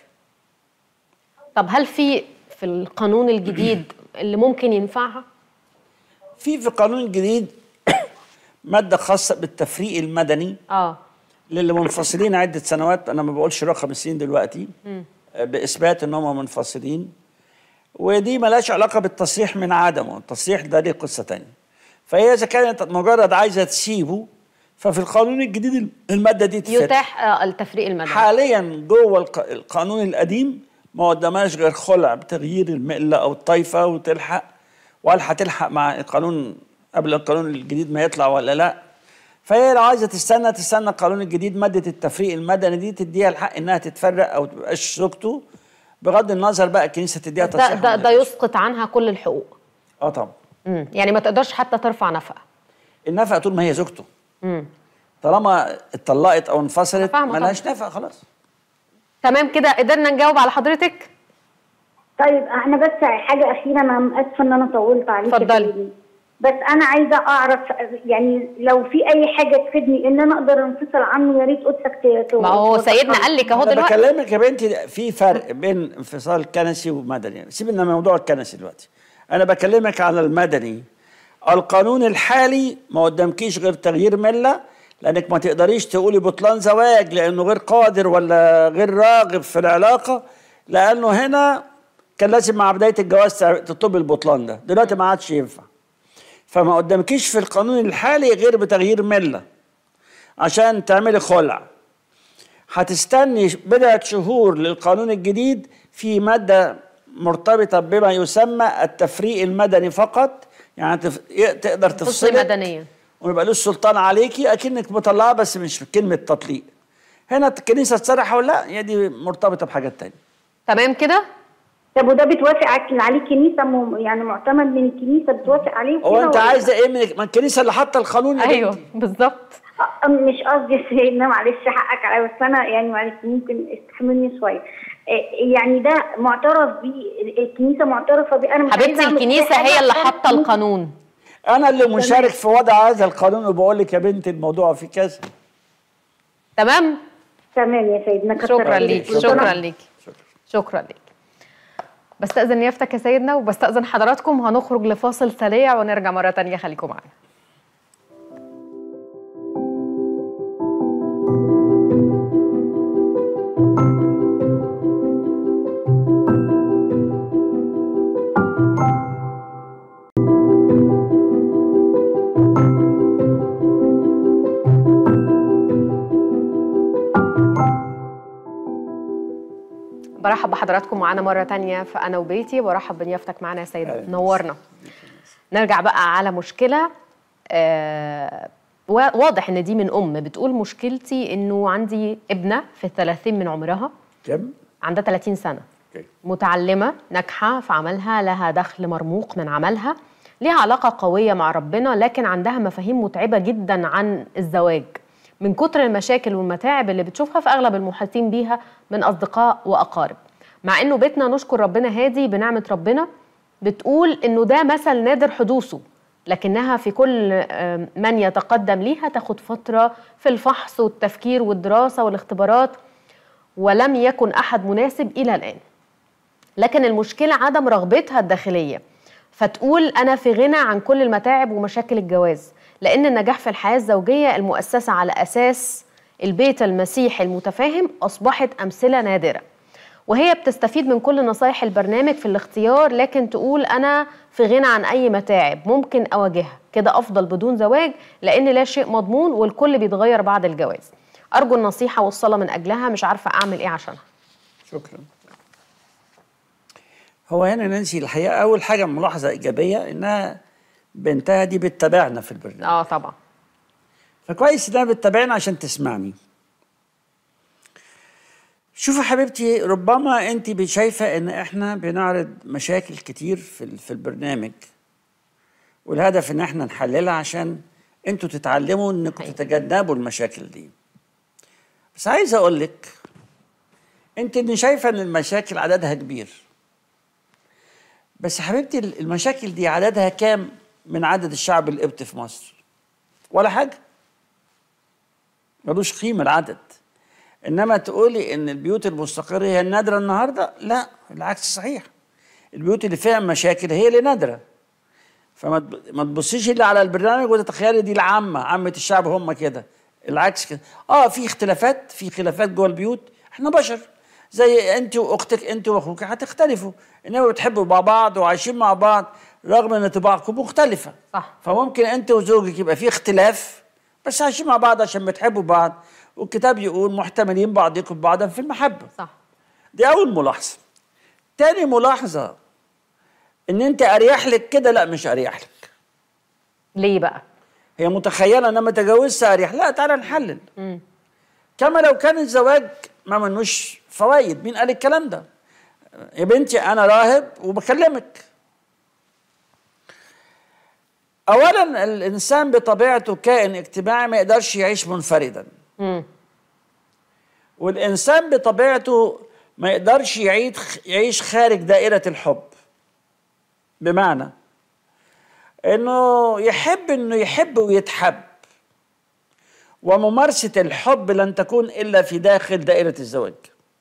طب هل في القانون الجديد اللي ممكن ينفعها؟ في القانون الجديد ماده خاصه بالتفريق المدني للي منفصلين عده سنوات. انا ما بقولش رقم السنين دلوقتي، باثبات ان هم منفصلين، ودي مالهاش علاقه بالتصريح من عدمه. التصريح ده ليه قصه ثانيه. فهي اذا كانت مجرد عايزه تسيبه، ففي القانون الجديد الماده دي تفتح يتاح التفريق المدني. حاليا جوه القانون القديم ما قدامهاش غير خلع بتغيير المله او الطائفه وتلحق، وهل هتلحق مع القانون قبل القانون الجديد ما يطلع ولا لا. فهي لو عايزه تستنى القانون الجديد، ماده التفريق المدني دي تديها الحق انها تتفرق او تبقاش زوجته، بغض النظر بقى الكنيسه تديها تصريح. ده يسقط عنها كل الحقوق. طبعا. يعني ما تقدرش حتى ترفع نفقه. النفقه طول ما هي زوجته. طالما اتطلقت او انفصلت مالهاش نفقه خلاص. تمام كده، قدرنا نجاوب على حضرتك؟ طيب احنا بس حاجه اخيره، انا اسفه ان انا طولت عليك. اتفضلي. بس انا عايزه اعرف يعني لو في اي حاجه تفيدني ان انا اقدر انفصل عنه، يا ريت قدسك ما هو سيدنا قال لك اهو دلوقتي. انا بكلمك يا بنتي في فرق بين انفصال كنسي ومدني. سيبنا من موضوع الكنسي دلوقتي، انا بكلمك على المدني. القانون الحالي ما قدامكيش غير تغيير مله، لانك ما تقدريش تقولي بطلان زواج لانه غير قادر ولا غير راغب في العلاقه، لانه هنا كان لازم مع بدايه الجواز تطلبي البطلان ده، دلوقتي ما عادش ينفع. فما قدامكيش في القانون الحالي غير بتغيير مله عشان تعملي خلع. هتستني بضعة شهور للقانون الجديد، في ماده مرتبطه بما يسمى التفريق المدني فقط، يعني تقدر تفصلي مدنيا ويبقى له السلطان عليكي اكنك مطلعه، بس مش كلمه تطليق. هنا الكنيسه تصرح ولا لا، هي دي مرتبطه بحاجات ثانيه. تمام كده؟ طب وده بتوافق عليه الكنيسه؟ يعني معتمد من الكنيسه بتوافق عليه؟ هو انت عايزه ايه من الكنيسه اللي حاطه القانون؟ ايوه بالظبط. مش قصدي يا سيدنا، معلش حقك عليا، بس انا يعني معلش ممكن استحملني شويه. يعني ده معترف بيه، الكنيسه معترفه بيه. انا مش حبيبتي الكنيسه هي اللي حاطه القانون. انا اللي مشارك في وضع هذا القانون، وبقول لك يا بنتي الموضوع في كذا. تمام يا سيدنا. شكرا ليك. شكرا ليك. بستأذن نيافتك يا سيدنا، وبستأذن حضراتكم، هنخرج لفاصل سريع ونرجع مرة تانية، خليكم معنا. برحب بحضراتكم معانا مرة تانية في أنا وبيتي، برحب بنيافتك معانا يا سيدنا، نورنا. نرجع بقى على مشكلة واضح إن دي من بتقول مشكلتي إنه عندي ابنة في 30 من عمرها. كم؟ عندها 30 سنة. متعلمة ناجحة في عملها، لها دخل مرموق من عملها، ليها علاقة قوية مع ربنا، لكن عندها مفاهيم متعبة جدا عن الزواج من كتر المشاكل والمتاعب اللي بتشوفها في أغلب المحيطين بيها من أصدقاء وأقارب. مع إنه بيتنا نشكر ربنا هادي بنعمة ربنا، بتقول إنه ده مثل نادر حدوثه، لكنها في كل من يتقدم ليها تاخد فترة في الفحص والتفكير والدراسة والاختبارات، ولم يكن أحد مناسب إلى الآن. لكن المشكلة عدم رغبتها الداخلية، فتقول أنا في غنى عن كل المتاعب ومشاكل الجواز، لأن النجاح في الحياة الزوجية المؤسسة على أساس البيت المسيحي المتفاهم أصبحت أمثلة نادرة، وهي بتستفيد من كل نصايح البرنامج في الاختيار، لكن تقول أنا في غنى عن أي متاعب ممكن أواجهها، كده أفضل بدون زواج لأن لا شيء مضمون والكل بيتغير بعد الجواز. أرجو النصيحة والصلاة من أجلها، مش عارفة أعمل إيه عشانها. شكرا. هو هنا نانسي الحقيقة أول حاجة ملاحظة إيجابية إنها بنتها دي بتتابعنا في البرنامج. طبعا. فكويس إنها بتتابعنا عشان تسمعني. شوفي حبيبتي، ربما أنت شايفة إن إحنا بنعرض مشاكل كتير في البرنامج، والهدف إن إحنا نحللها عشان أنتوا تتعلموا إنكم تتجنبوا المشاكل دي. بس عايز أقول لك أنت إن شايفة إن المشاكل عددها كبير، بس حبيبتي المشاكل دي عددها كام من عدد الشعب القبطي في مصر؟ ولا حاجة، ملوش قيمة العدد. إنما تقولي إن البيوت المستقرة هي النادرة النهاردة، لا، العكس صحيح. البيوت اللي فيها مشاكل هي اللي نادرة. فما تبصيش إلا على البرنامج وتتخيلي دي العامة، عامة الشعب هم كده. العكس كده. في خلافات جوه البيوت، احنا بشر زي انت واختك، انت واخوك هتختلفوا، انما بتحبوا مع بعض وعايشين مع بعض رغم ان طباعكم مختلفه. صح. فممكن انت وزوجك يبقى في اختلاف بس عايشين مع بعض عشان بتحبوا بعض، والكتاب يقول محتملين بعضكم بعضا في المحبه. صح. دي اول ملاحظه. تاني ملاحظه ان انت اريح لك كده، لا مش اريح لك. ليه بقى؟ هي متخيله ان لما تجوزت اريح، لا تعالى نحلل. كما لو كان الزواج ما منوش فوائد. مين قال الكلام ده؟ يا بنتي انا راهب وبكلمك. اولا الانسان بطبيعته كائن اجتماعي، ما يقدرش يعيش منفردا. والانسان بطبيعته ما يقدرش يعيش خارج دائرة الحب. بمعنى انه يحب ويتحب، وممارسة الحب لن تكون إلا في داخل دائرة الزواج،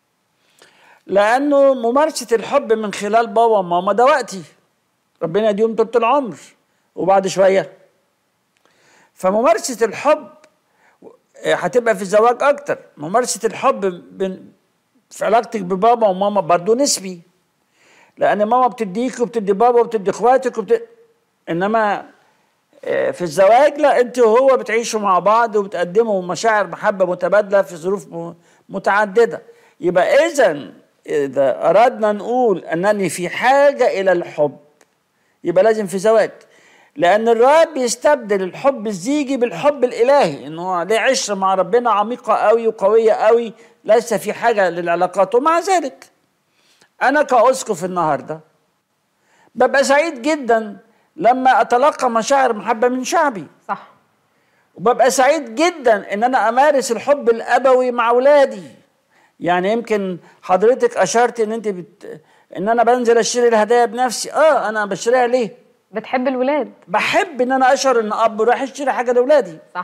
لأنه ممارسة الحب من خلال بابا وماما ده وقتي، ربنا يديهم طول العمر وبعد شوية. فممارسة الحب هتبقى في الزواج أكتر. ممارسة الحب في علاقتك ببابا وماما برضو نسبي، لأن ماما بتديك وبتدي بابا وبتدي إخواتك إنما في الزواج لا، انت وهو بتعيشوا مع بعض وبتقدموا مشاعر محبة متبادلة في ظروف متعددة. يبقى إذا أردنا نقول أنني في حاجة إلى الحب، يبقى لازم في زواج، لأن الرب بيستبدل الحب الزيجي بالحب الإلهي، إنه ليه عشرة مع ربنا عميقة قوي وقوية قوي، ليس في حاجة للعلاقات. ومع ذلك أنا كأسقف النهاردة ببقى سعيد جدا لما أتلقى مشاعر محبة من شعبي. صح. وببقى سعيد جدا إن أنا أمارس الحب الأبوي مع أولادي. يعني يمكن حضرتك أشرت إن إن أنا بنزل أشتري الهدايا بنفسي. أنا بشتريها ليه؟ بتحب الولاد. بحب إن أنا أشعر إن أب راح يشتري حاجة لأولادي. صح.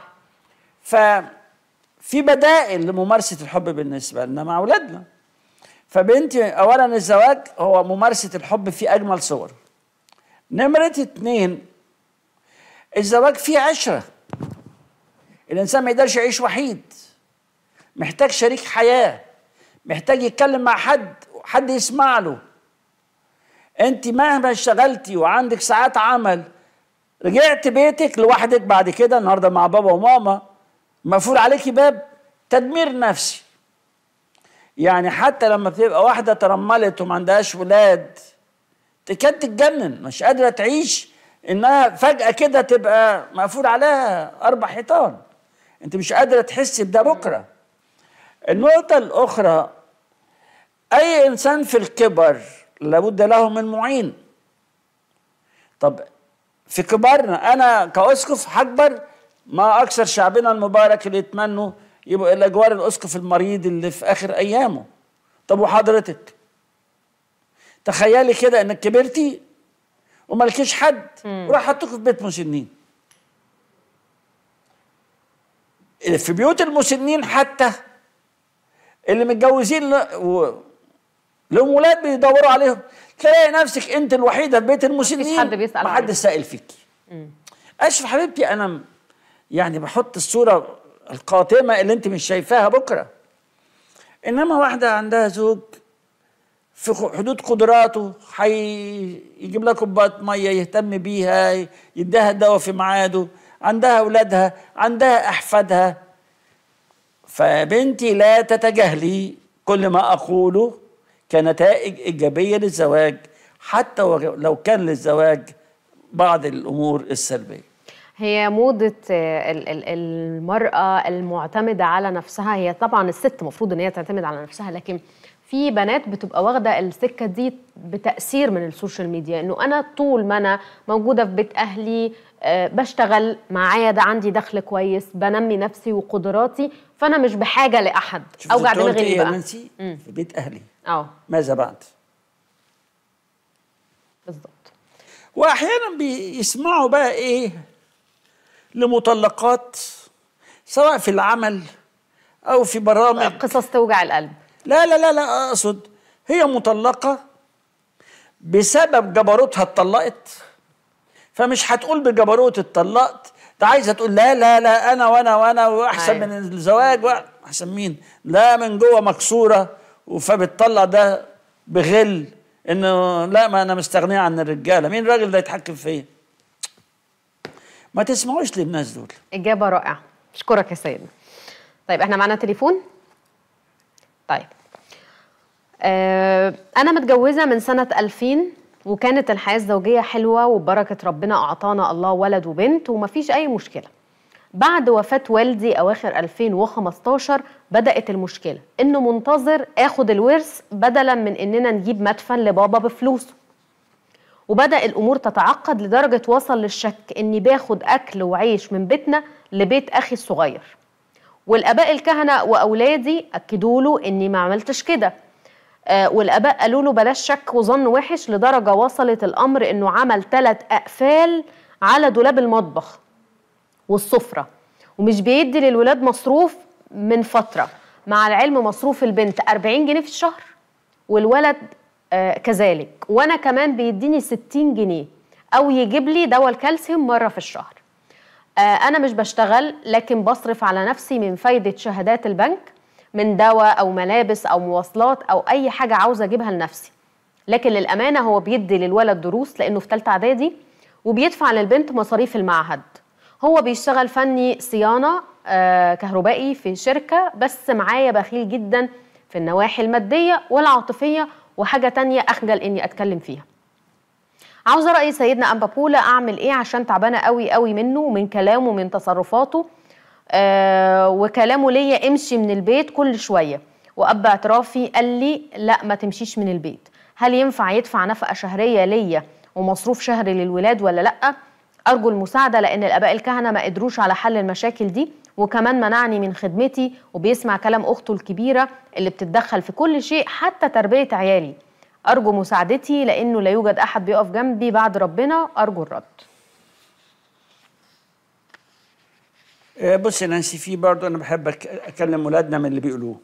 ففي بدائل لممارسة الحب بالنسبة لنا مع أولادنا. فبنتي، أولا الزواج هو ممارسة الحب في أجمل صور. نمرة 2، الزواج فيه عشرة. الإنسان ما يقدرش يعيش وحيد، محتاج شريك حياة، محتاج يتكلم مع حد يسمع له. أنت مهما اشتغلتي وعندك ساعات عمل، رجعت بيتك لوحدك بعد كده النهارده مع بابا وماما، مقفول عليكي باب تدمير نفسي. يعني حتى لما بتبقى واحدة ترملت وما عندهاش ولاد تكاد تتجنن، مش قادرة تعيش إنها فجأة كده تبقى مقفول عليها 4 حيطان. أنت مش قادرة تحسي بده بكرة. النقطة الأخرى، أي إنسان في الكبر لابد له من معين. طب في كبرنا، أنا كأسقف هكبر، ما أكثر شعبنا المبارك اللي يتمنوا يبقوا إلى جوار الأسقف المريض اللي في آخر أيامه. طب وحضرتك تخيلي كده إنك كبرتي ومالكيش حد وراح حطوك في بيت مسنين. في بيوت المسنين حتى اللي متجوزين لهم ولاد بيدوروا عليهم، تلاقي نفسك انت الوحيده في بيت المسنين، مفيش حد بيسأل ما حد سائل فيكي. اشرف حبيبتي، انا يعني بحط الصوره القاتمه اللي انت مش شايفاها بكره. انما واحده عندها زوج في حدود قدراته، يجيب لها كوبايه ميه، يهتم بيها، يديها الدواء في ميعاده، عندها اولادها، عندها احفادها. فبنتي لا تتجاهلي كل ما اقوله كنتائج ايجابيه للزواج، حتى لو كان للزواج بعض الامور السلبيه. هي موضة المرأة المعتمدة على نفسها، هي طبعا الست مفروض ان هي تعتمد على نفسها، لكن في بنات بتبقى واخدة السكة دي بتأثير من السوشيال ميديا، انه انا طول ما انا موجودة في بيت اهلي بشتغل معايا، ده عندي دخل كويس، بنمي نفسي وقدراتي، فانا مش بحاجة لأحد. اوجع دماغي ليه بقى؟ نانسي في بيت اهلي ماذا بعد؟ بالظبط. واحيانا بيسمعوا بقى ايه لمطلقات، سواء في العمل او في برامج، قصص توجع القلب. لا لا لا لا، اقصد هي مطلقه بسبب جبروتها اتطلقت، فمش هتقول بجبروت اتطلقت، ده عايزه تقول لا لا لا انا وانا واحسن من الزواج. احسن مين؟ لا، من جوه مكسوره، فبتطلع ده بغل انه لا، ما انا مستغنيه عن الرجاله، مين الراجل ده يتحكم فيا؟ ما تسمعوش للناس دول. اجابه رائعه، اشكرك يا سيدنا. طيب احنا معانا تليفون. طيب انا متجوزه من سنه 2000 وكانت الحياه الزوجيه حلوه وببركه ربنا اعطانا الله ولد وبنت ومفيش اي مشكله. بعد وفاه والدي اواخر 2015 بدات المشكله، انه منتظر اخد الورث بدلا من اننا نجيب مدفن لبابا بفلوسه. وبدأ الأمور تتعقد لدرجة وصل للشك إني باخد أكل وعيش من بيتنا لبيت أخي الصغير. والآباء الكهنة وأولادي أكدوا له إني ما عملتش كده. والآباء قالوا له بلاش شك وظن وحش، لدرجة وصلت الأمر إنه عمل 3 أقفال على دولاب المطبخ والسفرة، ومش بيدي للولاد مصروف من فترة، مع العلم مصروف البنت 40 جنيه في الشهر والولد كذلك، وانا كمان بيديني 60 جنيه او يجيب لي دواء الكالسيوم مره في الشهر. انا مش بشتغل، لكن بصرف على نفسي من فايده شهادات البنك، من دواء او ملابس او مواصلات او اي حاجه عاوزه اجيبها لنفسي. لكن للامانه هو بيدي للولد دروس لانه في ثالثه اعدادي، وبيدفع للبنت مصاريف المعهد. هو بيشتغل فني صيانه كهربائي في شركه، بس معايا بخيل جدا في النواحي الماديه والعاطفيه، وحاجة تانية أخجل إني أتكلم فيها. عاوزة رأي سيدنا أنبا بولا، أعمل إيه عشان تعبانة قوي قوي منه ومن كلامه ومن تصرفاته، وكلامه ليا امشي من البيت كل شوية، وأب اعترافي قال لي لا ما تمشيش من البيت. هل ينفع يدفع نفقة شهرية ليا ومصروف شهري للولاد ولا لأ؟ أرجو المساعدة، لأن الآباء الكهنة ما قدروش على حل المشاكل دي، وكمان منعني من خدمتي وبيسمع كلام أخته الكبيرة اللي بتتدخل في كل شيء حتى تربية عيالي. أرجو مساعدتي لأنه لا يوجد أحد بيقف جنبي بعد ربنا. أرجو الرد. بص يا نانسي، في برضه أنا بحب أكلم ولادنا من اللي بيقولوه.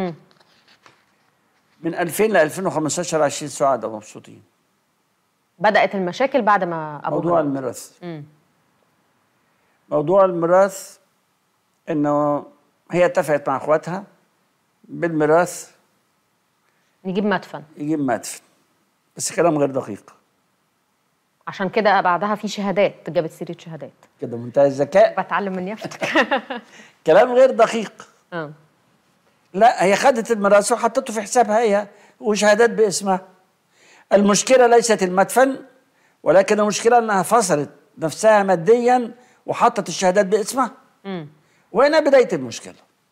من 2000 ل 2015 عايشين سعداء ومبسوطين. بدأت المشاكل بعد ما أبوها موضوع الميراث. موضوع الميراث إنه هي اتفقت مع إخواتها بالميراث يجيب مدفن. بس كلام غير دقيق. عشان كده بعدها في شهادات، جابت سيرة شهادات كده منتهى الذكاء. بتعلم من يفتك. كلام غير دقيق. لا، هي خدت الميراث وحطته في حسابها هي وشهادات باسمها. المشكلة ليست المدفن، ولكن المشكلة انها فصلت نفسها ماديا وحطت الشهادات باسمها. وهنا بداية المشكلة.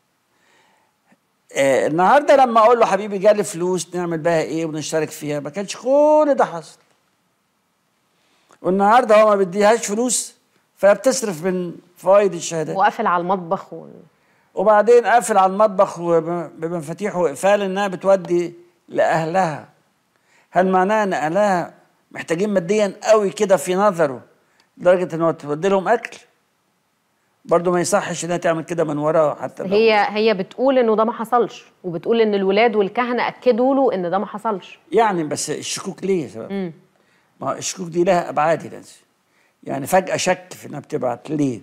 النهارده لما اقول له حبيبي جالي فلوس نعمل بها ايه ونشترك فيها، ما كانش كل ده حصل. والنهارده هو ما بيديهاش فلوس فبتصرف من فوائد الشهادات. وقافل على المطبخ وبعدين قافل على المطبخ بمفاتيح وإقفال انها بتودي لاهلها. هل معناه ان اهلها محتاجين ماديا قوي كده في نظره لدرجه انه تودي لهم اكل، برضه ما يصحش انها تعمل كده من وراه. حتى هي بتقول انه ده ما حصلش، وبتقول ان الولاد والكهنه اكدوا له ان ده ما حصلش. يعني بس الشكوك ليه يا شباب؟ ما الشكوك دي لها ابعاد لازم، يعني فجاه شك في انها بتبعت ليه.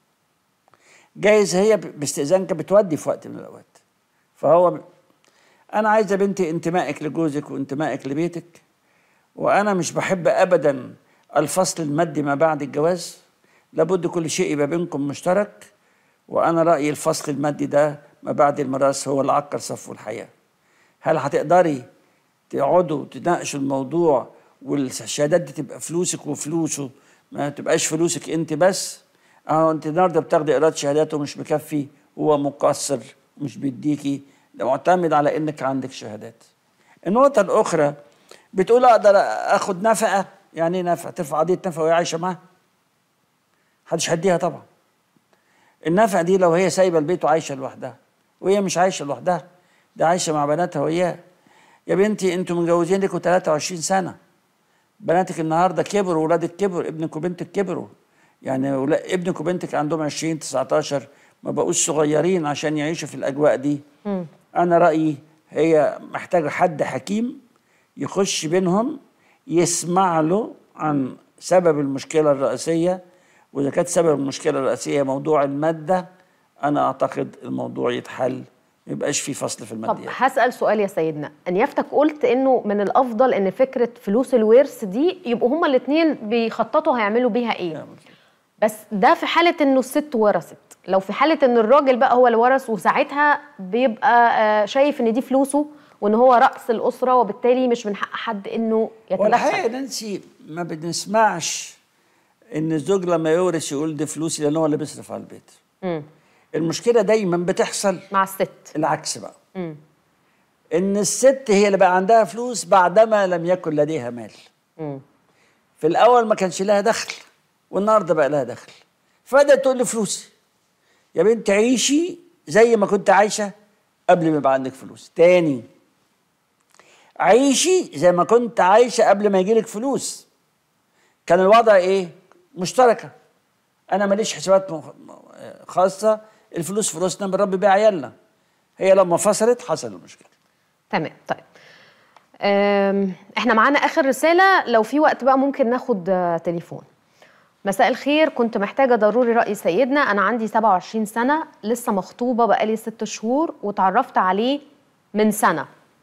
جايز هي باستئذانك بتودي في وقت من الاوقات. فهو انا عايزه بنتي انتمائك لجوزك وانتمائك لبيتك، وانا مش بحب ابدا الفصل المادي ما بعد الجواز، لابد كل شيء يبقى بينكم مشترك. وانا رايي الفصل المادي ده ما بعد الميراث هو اللي عكر صفو الحياه. هل هتقدري تقعدوا تناقشوا الموضوع والشهادات دي تبقى فلوسك وفلوسه، ما تبقاش فلوسك انت بس؟ انت النهارده بتاخدي ايراد شهادات ومش مكفي، هو مقصر مش بيديكي، ده معتمد على انك عندك شهادات. النقطه الاخرى بتقول اقدر اخد نفقه. يعني ايه نفقه؟ ترفع قضيه نفقه وهي عايشه معاها؟ محدش هيديها طبعا. النفقه دي لو هي سايبه البيت وعايشه لوحدها، وهي مش عايشه لوحدها، ده عايشه مع بناتها وياه. يا بنتي انتوا متجوزين لكم 23 سنه، بناتك النهارده كبروا، ولادك كبروا، ابنك وبنتك كبروا، يعني ابنك وبنتك عندهم 20 19، ما بقوش صغيرين عشان يعيشوا في الاجواء دي. انا رايي هي محتاجه حد حكيم يخش بينهم، يسمع له عن سبب المشكله الرئيسيه، واذا كانت سبب المشكله الرئيسيه موضوع الماده، انا اعتقد الموضوع يتحل، ما يبقاش في فصل في الماديات. طب هسأل سؤال يا سيدنا، نيافتك قلت انه من الافضل ان فكره فلوس الورث دي يبقوا هما الاثنين بيخططوا هيعملوا بيها ايه. بس ده في حاله انه الست ورثت، لو في حاله ان الراجل بقى هو اللي ورث، وساعتها بيبقى شايف ان دي فلوسه وان هو راس الاسره، وبالتالي مش من حق حد انه يتدخل. والحقيقه نانسي ما بنسمعش ان الزوج لما يورث يقول دي فلوسي، لان هو اللي بيصرف على البيت. المشكله دايما بتحصل مع الست العكس بقى. ان الست هي اللي بقى عندها فلوس بعدما لم يكن لديها مال. في الاول ما كانش لها دخل، والنهارده بقى لها دخل، فبدات تقول لي فلوسي. يا بنت عيشي زي ما كنت عايشه قبل ما يبقى عندك فلوس. تاني، عيشي زي ما كنت عايشه قبل ما يجيلك فلوس. كان الوضع ايه؟ مشتركه. انا ماليش حسابات خاصه، الفلوس فلوسنا بنربي بيها عيالنا. هي لما فصلت حصل المشكله. تمام. طيب احنا معانا اخر رساله، لو في وقت بقى ممكن ناخد تليفون. مساء الخير، كنت محتاجه ضروري راي سيدنا. انا عندي 27 سنه، لسه مخطوبه بقالي 6 شهور، وتعرفت عليه من سنه.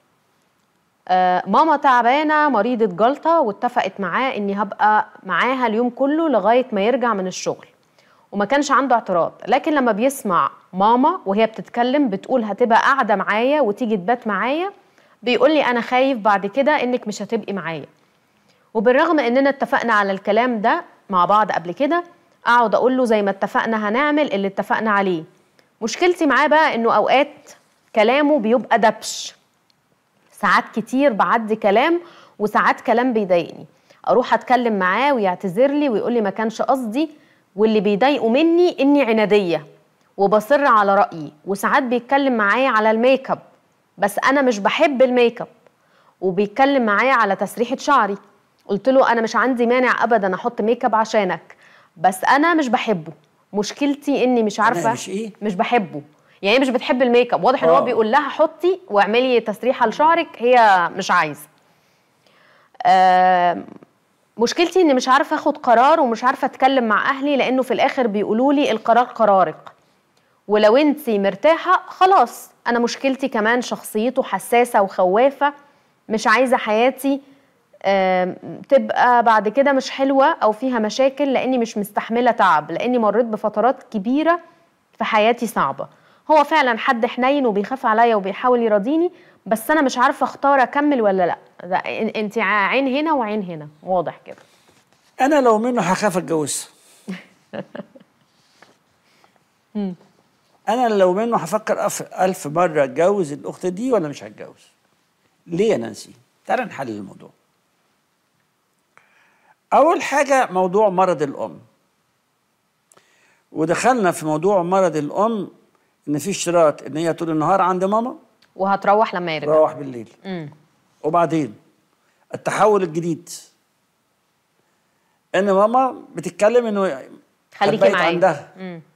ماما تعبانه مريضه جلطه، واتفقت معاه اني هبقى معاها اليوم كله لغايه ما يرجع من الشغل، وما كانش عنده اعتراض. لكن لما بيسمع ماما وهي بتتكلم بتقول هتبقى قاعده معايا وتيجي تبات معايا، بيقول لي انا خايف بعد كده انك مش هتبقي معايا. وبالرغم اننا اتفقنا على الكلام ده مع بعض قبل كده، اقعد اقول له زي ما اتفقنا هنعمل اللي اتفقنا عليه. مشكلتي معاه بقى انه اوقات كلامه بيبقى دبش، ساعات كتير بعدي كلام، وساعات كلام بيضايقني. اروح اتكلم معاه ويعتذر لي ويقول لي ما كانش قصدي، واللي بيضايقه مني اني عناديه وبصر على رايي. وساعات بيتكلم معايا على الميك اب، بس انا مش بحب الميك اب. وبيتكلم معايا على تسريحه شعري، قلت له انا مش عندي مانع ابدا احط ميك اب عشانك، بس انا مش بحبه. مشكلتي اني مش عارفه مش بحبه. يعني مش بتحب الميك اب، واضح ان هو بيقول لها حطي واعملي تسريحه لشعرك، هي مش عايزه. مشكلتي اني مش عارفه اخد قرار، ومش عارفه اتكلم مع اهلي، لانه في الاخر بيقولوا لي القرار قرارك، ولو انتي مرتاحه خلاص. انا مشكلتي كمان شخصيته حساسه وخوافه، مش عايزه حياتي تبقى بعد كده مش حلوه او فيها مشاكل، لاني مش مستحمله تعب، لاني مريت بفترات كبيره في حياتي صعبه. هو فعلا حد حنين وبيخاف عليا وبيحاول يراضيني، بس انا مش عارفه اختار اكمل ولا لا. انت عين هنا وعين هنا، واضح كده. انا لو منه هخاف اتجوزها. انا لو منه هفكر 1000 مره اتجوز الاخت دي ولا مش هتجوز. ليه يا نانسي؟ تعالى نحلل الموضوع. اول حاجه موضوع مرض الام، ودخلنا في موضوع مرض الام ان في اشتراط ان هي طول النهار عند ماما وهتروح لما يرجع، تروح بالليل. وبعدين التحول الجديد ان ماما بتتكلم انه خليكي معايا عندها.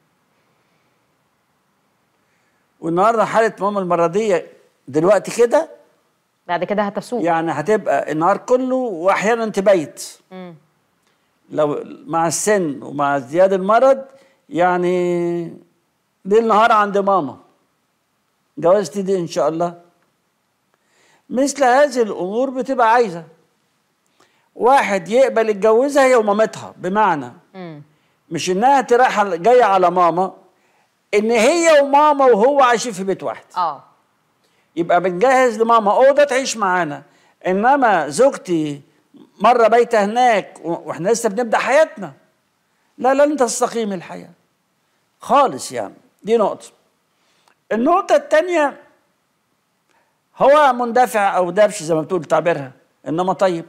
والنهارده حاله ماما المرضيه دلوقتي كده، بعد كده هتسوق، يعني هتبقى النهار كله واحيانا تبيت. لو مع السن ومع ازدياد المرض يعني ليل نهار عند ماما. جوازتي دي ان شاء الله مثل هذه الامور بتبقى عايزه واحد يقبل يتجوزها هي ومامتها، بمعنى مش انها تراح جايه على ماما، ان هي وماما وهو عايشين في بيت واحد. يبقى بنجهز لماما اوضه تعيش معانا، انما زوجتي مره بايته هناك واحنا لسه بنبدا حياتنا، لا لن تستقيم الحياه خالص. يعني دي نقطه. النقطه الثانيه، هو مندفع او دبش زي ما بتقول تعبيرها، انما طيب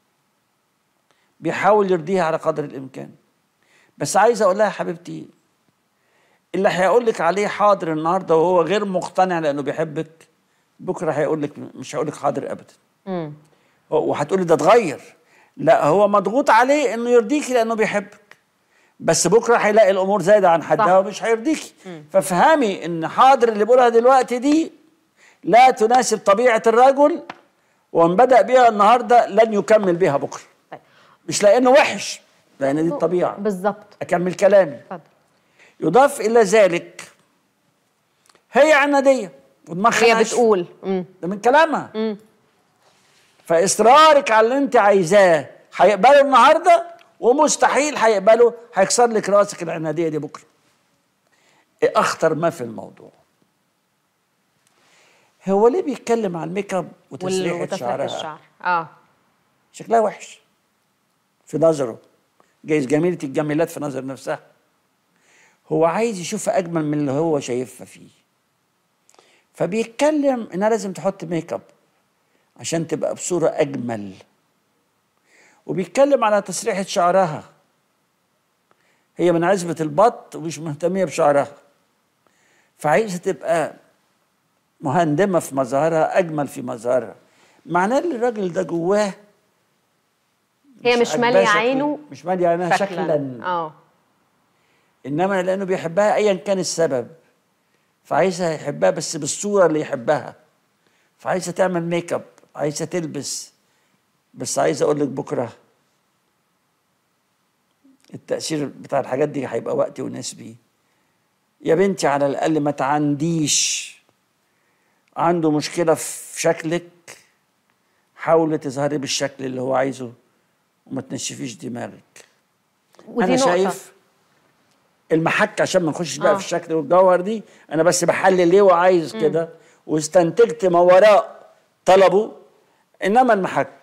بيحاول يرضيها على قدر الامكان. بس عايز اقول لها يا حبيبتي، اللي هيقول لك عليه حاضر النهارده وهو غير مقتنع لانه بيحبك، بكره هيقول لك مش هيقول لك حاضر ابدا. وهتقولي ده اتغير، لا هو مضغوط عليه انه يرضيكي لانه بيحبك، بس بكره هيلاقي الامور زايده عن حدها ومش هيرضيكي. فافهمي ان حاضر اللي بقولها دلوقتي دي لا تناسب طبيعه الرجل، وان بدا بيها النهارده لن يكمل بيها بكره. مش لانه وحش، لان دي الطبيعه. بالظبط. اكمل كلامي. يضاف الى ذلك هي عناديه ودماغها هي بتقول ده من كلامها. فاصرارك على اللي انت عايزاه هيقبله النهارده، ومستحيل هيقبله، هيكسر لك راسك العناديه دي بكره. ايه اخطر ما في الموضوع؟ هو ليه بيتكلم عن الميك اب وتسريحه شعرها؟ شكلها وحش في نظره، جايز جميله الجميلات في نظر نفسها. هو عايز يشوفها اجمل من اللي هو شايفها فيه، فبيتكلم انها لازم تحط ميك اب عشان تبقى بصوره اجمل، وبيتكلم على تسريحه شعرها. هي من عزبه البط ومش مهتميه بشعرها، فعايزه تبقى مهندمه في مظهرها، اجمل في مظهرها. معناه ان الراجل ده جواه هي مش ماليه عينه، مش ماليه عينها شكلا. انما لانه بيحبها ايا كان السبب، فعايزها يحبها بس بالصوره اللي يحبها، فعايزه تعمل ميك اب، عايزه تلبس. بس عايزه اقول لك بكره التاثير بتاع الحاجات دي هيبقى وقتي ونسبي. يا بنتي على الاقل ما تعنديش عنده مشكله في شكلك، حاولي تظهري بالشكل اللي هو عايزه وما تنشفيش دماغك. انا شايف المحك، عشان ما نخشش بقى في الشكل والجوهر دي، انا بس بحلل ليه وعايز كده، واستنتجت ما وراء طلبه. انما المحك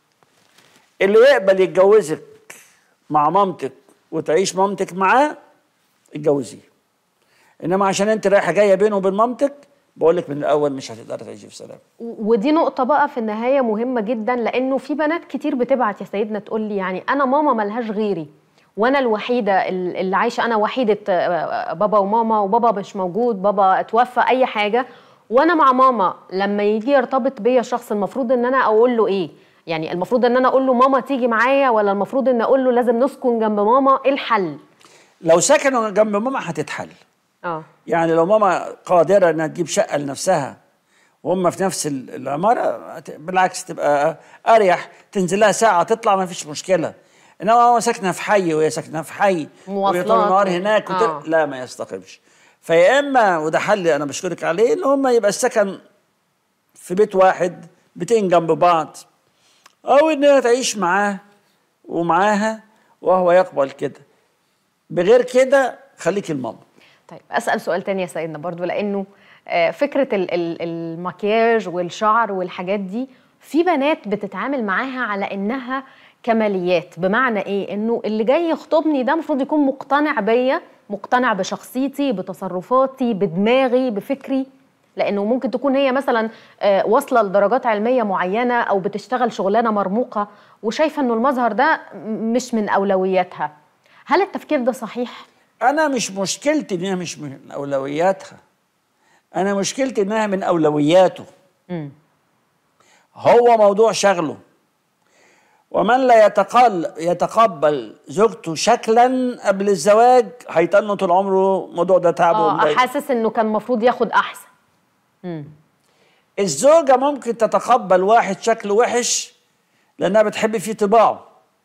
اللي يقبل يتجوزك مع مامتك وتعيش مامتك معاه، اتجوزيه. انما عشان انت رايحه جايه بينه وبين مامتك، بقول لك من الاول مش هتقدري تعيشي في سلام. ودي نقطه بقى في النهايه مهمه جدا، لانه في بنات كتير بتبعت يا سيدنا تقول لي يعني انا ماما ملهاش غيري، وانا الوحيده اللي عايشه، انا وحيده بابا وماما، وبابا مش موجود، بابا اتوفى، اي حاجه، وانا مع ماما. لما يجي يرتبط بيا شخص، المفروض ان انا اقول له ايه؟ يعني المفروض ان انا اقول له ماما تيجي معايا، ولا المفروض ان اقول له لازم نسكن جنب ماما؟ ايه الحل؟ لو سكنوا جنب ماما هتتحل. يعني لو ماما قادره انها تجيب شقه لنفسها وهم في نفس العماره، بالعكس تبقى اريح، تنزل لها ساعه تطلع ما فيش مشكله. انما هو ساكنه في حي وهي ساكنه في حي، وهي طول النهار هناك لا ما يستقيمش. فيا اما، وده حل انا بشكرك عليه، ان هم يبقى السكن في بيت واحد، بيتين جنب بعض، او انها تعيش معاه ومعاها وهو يقبل كده. بغير كده خليكي الماما. طيب اسال سؤال تاني يا سيدنا برضو، لانه فكره المكياج والشعر والحاجات دي، في بنات بتتعامل معاها على انها كماليات. بمعنى ايه؟ انه اللي جاي يخطبني ده المفروض يكون مقتنع بيا، مقتنع بشخصيتي، بتصرفاتي، بدماغي، بفكري. لانه ممكن تكون هي مثلا واصله لدرجات علميه معينه، او بتشتغل شغلانه مرموقه، وشايفه انه المظهر ده مش من اولوياتها. هل التفكير ده صحيح؟ انا مش مشكلتي انها مش من اولوياتها، انا مشكلتي انها من اولوياته. هو موضوع شغله، ومن لا يتقبل زوجته شكلا قبل الزواج هيتنه طول عمره. الموضوع ده تعبه حاسس انه كان المفروض ياخد احسن. الزوجه ممكن تتقبل واحد شكله وحش لانها بتحب فيه طباعه.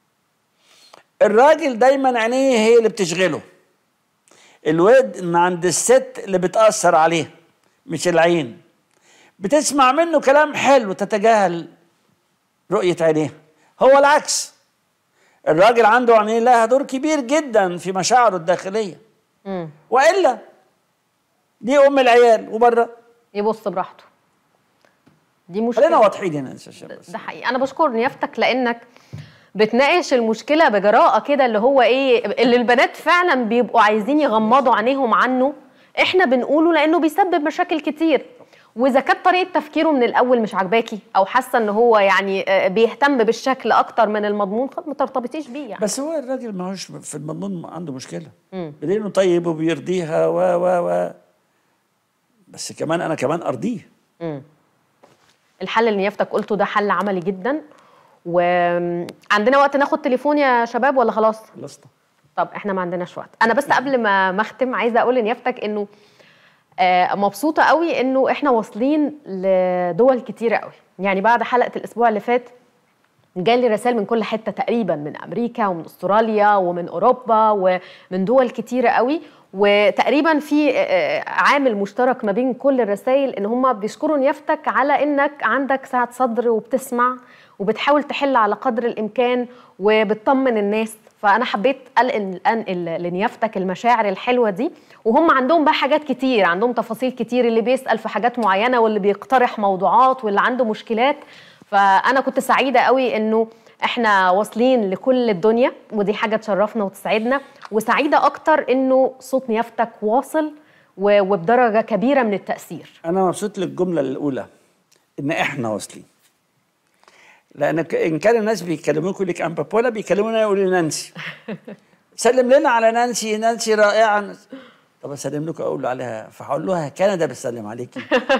الراجل دايما عينيه هي اللي بتشغله، الود ان عند الست اللي بتأثر عليه مش العين. بتسمع منه كلام حلو تتجاهل رؤية عينيه. هو العكس، الراجل عنده عينيه لها دور كبير جدا في مشاعره الداخلية. وإلا دي أم العيال وبره يبص براحته. دي مشكلة. خلينا واضحين هنا. ده حقيقي. أنا بشكر نيافتك لأنك بتناقش المشكلة بجراءة كده، اللي هو ايه اللي البنات فعلا بيبقوا عايزين يغمضوا عينيهم عنه، احنا بنقوله لانه بيسبب مشاكل كتير. واذا كانت طريقة تفكيره من الاول مش عاجباكي او حاسة ان هو يعني بيهتم بالشكل اكتر من المضمون، ما ترتبطيش بيه يعني. بس هو الراجل ما هوش في المضمون عنده مشكلة، لانه طيب وبيرضيها و بس كمان انا كمان ارضيه. الحل اللي نيافتك قلته ده حل عملي جدا. وعندنا وقت ناخد تليفون يا شباب ولا خلاص؟ خلصنا. طب احنا ما عندناش وقت. انا بس قبل ما اختم عايزه اقول لنيافتك انه مبسوطه قوي انه احنا واصلين لدول كتيره قوي. يعني بعد حلقه الاسبوع اللي فات جالي رسائل من كل حته تقريبا، من امريكا ومن استراليا ومن اوروبا ومن دول كتيره قوي، وتقريبا في عامل مشترك ما بين كل الرسائل ان هم بيشكروا نيافتك على انك عندك سعة صدر وبتسمع وبتحاول تحل على قدر الامكان وبتطمن الناس. فانا حبيت انقل لنيافتك المشاعر الحلوه دي. وهم عندهم بقى حاجات كتير، عندهم تفاصيل كتير، اللي بيسال في حاجات معينه واللي بيقترح موضوعات واللي عنده مشكلات. فانا كنت سعيده قوي انه احنا واصلين لكل الدنيا، ودي حاجه تشرفنا وتسعدنا. وسعيده اكتر انه صوت نيافتك واصل وبدرجه كبيره من التاثير. انا مبسوط للجمله الاولى ان احنا واصلين، لان ان كان الناس بيكلموك يقول لك امبا بولا، بيكلمونا يقولوا نانسي. سلم لنا على نانسي، نانسي رائعه. طب اسلم لكم اقول عليها، فهقول لها كندا بتسلم عليكي.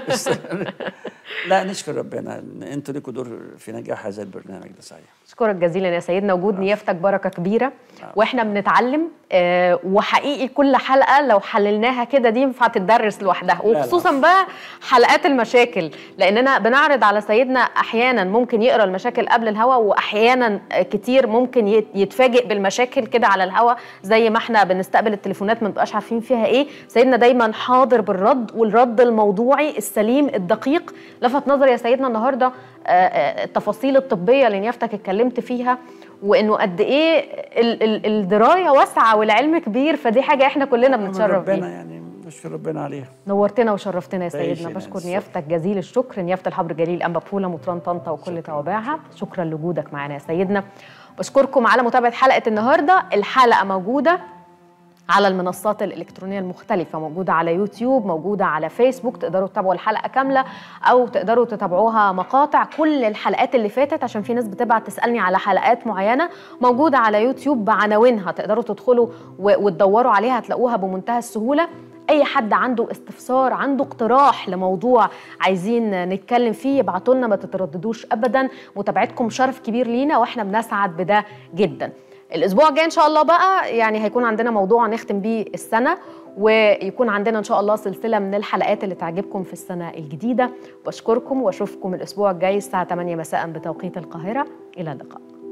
لا نشكر ربنا ان انتوا لكم دور في نجاح هذا البرنامج ده. صحيح. اشكرك جزيلا يا سيدنا. وجود نيافتك بركه كبيره واحنا بنتعلم. وحقيقي كل حلقه لو حللناها كده دي ينفع تدرس لوحدها، وخصوصا بقى حلقات المشاكل، لاننا بنعرض على سيدنا احيانا ممكن يقرا المشاكل قبل الهوا، واحيانا كتير ممكن يتفاجئ بالمشاكل كده على الهوا، زي ما احنا بنستقبل التليفونات ما نبقاش عارفين فيها ايه. سيدنا دايما حاضر بالرد، والرد الموضوعي السليم الدقيق. لفت نظري يا سيدنا النهارده التفاصيل الطبيه اللي نيافتك اتكلمت فيها، وانه قد ايه الدرايه واسعه والعلم كبير. فدي حاجه احنا كلنا بنتشرف بيها. ربنا يعني نشكر ربنا عليها. نورتنا وشرفتنا يا سيدنا. بشكر نيافتك جزيل الشكر، نيافه الحبر جليل انبا بولا مطران طنطا وكل توابعها. شكرا لوجودك معنا يا سيدنا. بشكركم على متابعه حلقه النهارده. الحلقه موجوده على المنصات الإلكترونية المختلفة، موجودة على يوتيوب، موجودة على فيسبوك، تقدروا تتابعوا الحلقة كاملة أو تقدروا تتابعوها مقاطع. كل الحلقات اللي فاتت عشان في ناس بتبعت تسألني على حلقات معينة موجودة على يوتيوب بعناوينها، تقدروا تدخلوا وتدوروا عليها، هتلاقوها بمنتهى السهولة. أي حد عنده استفسار، عنده اقتراح لموضوع عايزين نتكلم فيه، يبعتوا لنا، ما تترددوش أبدا. متابعتكم شرف كبير لينا وإحنا بنسعد بده جدا. الأسبوع الجاي إن شاء الله بقى يعني هيكون عندنا موضوع نختم بيه السنة، ويكون عندنا إن شاء الله سلسلة من الحلقات اللي تعجبكم في السنة الجديدة. بشكركم وأشوفكم الأسبوع الجاي الساعة 8 مساء بتوقيت القاهرة. إلى اللقاء.